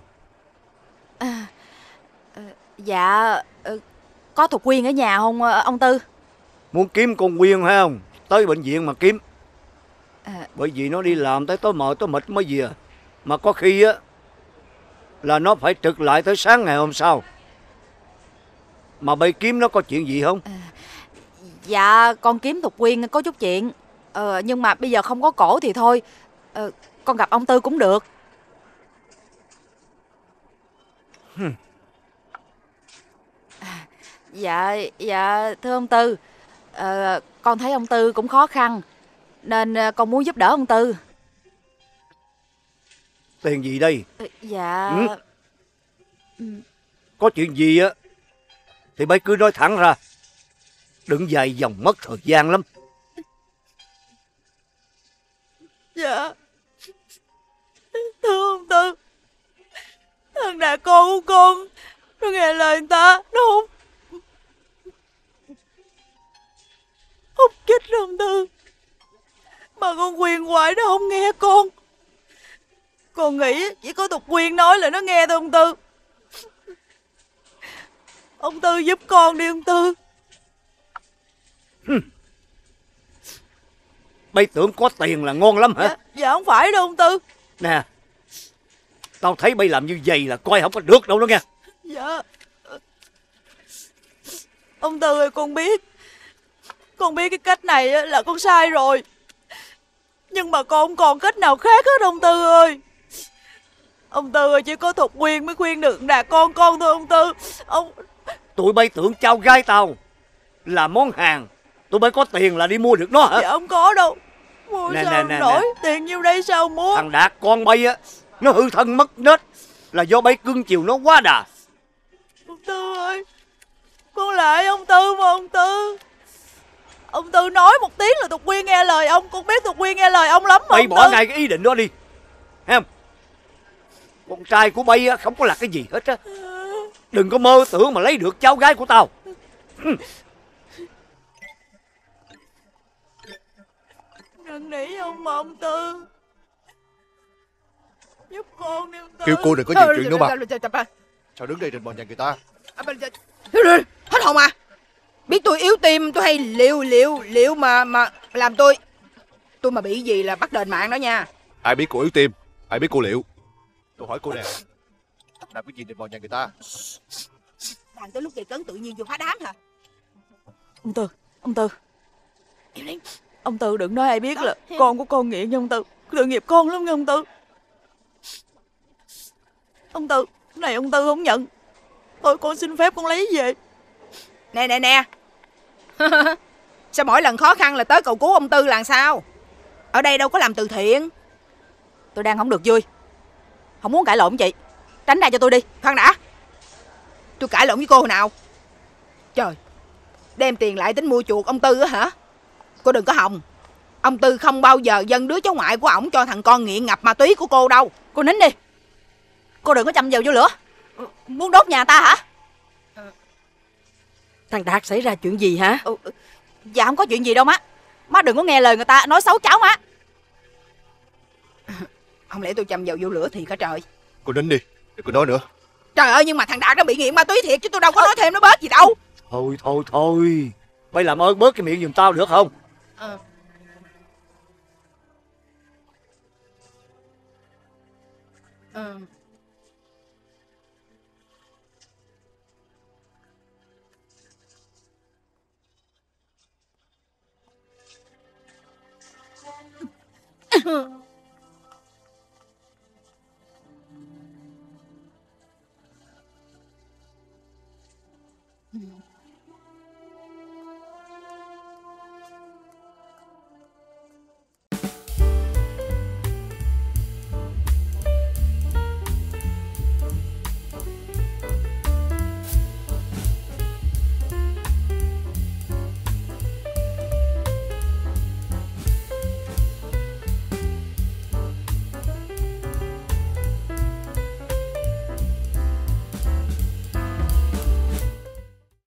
Dạ. Có Thục Quyên ở nhà không ông Tư? Muốn kiếm con Quyên hay không? Tới bệnh viện mà kiếm. Bởi vì nó đi làm tới tối mệt mới về. Mà có khi á là nó phải trực lại tới sáng ngày hôm sau. Mà bây kiếm nó có chuyện gì không? Dạ con kiếm Thục Quyên có chút chuyện. Nhưng mà bây giờ không có cổ thì thôi. Con gặp ông Tư cũng được. Dạ thưa ông Tư, con thấy ông Tư cũng khó khăn nên con muốn giúp đỡ ông Tư. Tiền gì đây? Dạ. Có chuyện gì á thì bây cứ nói thẳng ra, đừng dài dòng mất thời gian lắm. Dạ thưa ông Tư, thằng đà con của con nó nghe lời người ta, nó hút chích ông Tư. Mà con Quyên hoài nó không nghe con. Con nghĩ chỉ có Thục Quyên nói là nó nghe thôi ông Tư. Ông Tư giúp con đi ông Tư. Bây tưởng có tiền là ngon lắm hả? Dạ không phải đâu ông Tư. Nè, tao thấy bây làm như vậy là coi không có được đâu đó nghe. Dạ ông Tư ơi, con biết cái cách này là con sai rồi. Nhưng mà con không còn cách nào khác hết ông Tư ơi. Ông Tư ơi, chỉ có Thục Quyên mới khuyên được đà con thôi ông Tư. Tụi bay tưởng cháu gái tao là món hàng, tụi bay có tiền là đi mua được nó hả? Dạ không có đâu. Mua sao nổi. Tiền nhiêu đây sao mua? Thằng Đạt con bay á, nó hư thân mất nết là do bay cưng chiều nó quá đà. Ông Tư ơi, con lại ông Tư mà ông Tư. Ông Tư nói một tiếng là Thục Quyên nghe lời ông. Con biết Thục Quyên nghe lời ông lắm mà. Bay bỏ ngay cái ý định đó đi, thấy không? Con trai của bay á không có là cái gì hết á. Đừng có mơ tưởng mà lấy được cháu gái của tao. Năn nỉ ông mà ông Tư, giúp con đi ông Tư. Kêu cô đừng có nhiều chuyện nữa mà. Sao đứng đây trình bò nhà người ta? Hết hồn à? Biết tôi yếu tim, tôi hay liệu mà làm tôi mà bị gì là bắt đền mạng đó nha. Ai biết cô yếu tim, ai biết cô liệu. Tôi hỏi cô nè, làm cái gì trình bò nhà người ta? Đang tới lúc gây cấn tự nhiên vô phá đám hả? Ông Tư, ông Tư đừng nói ai biết là con của con nghiện nha ông Tư. Tội nghiệp con lắm nha ông Tư. Ông Tư, này ông Tư không nhận, thôi con xin phép con lấy về. Nè sao mỗi lần khó khăn là tới cầu cứu ông Tư là sao? Ở đây đâu có làm từ thiện. Tôi đang không được vui, không muốn cãi lộn với chị. Tránh ra cho tôi đi. Khoan đã, tôi cãi lộn với cô hồi nào? Trời, đem tiền lại tính mua chuộc ông Tư á hả? Cô đừng có hòng. Ông Tư không bao giờ dâng đứa cháu ngoại của ổng cho thằng con nghiện ngập ma túy của cô đâu. Cô nín đi. Cô đừng có châm dầu vô lửa. Muốn đốt nhà ta hả? Thằng Đạt xảy ra chuyện gì hả? Dạ không có chuyện gì đâu má. Má đừng có nghe lời người ta nói xấu cháu má. Không lẽ tôi châm dầu vô lửa thì cả trời. Cô nín đi, đừng có nói nữa. Trời ơi, nhưng mà thằng Đạt nó bị nghiện ma túy thiệt chứ tôi đâu có nói thêm nó bớt gì đâu. Thôi Mày làm ơn bớt cái miệng giùm tao được không?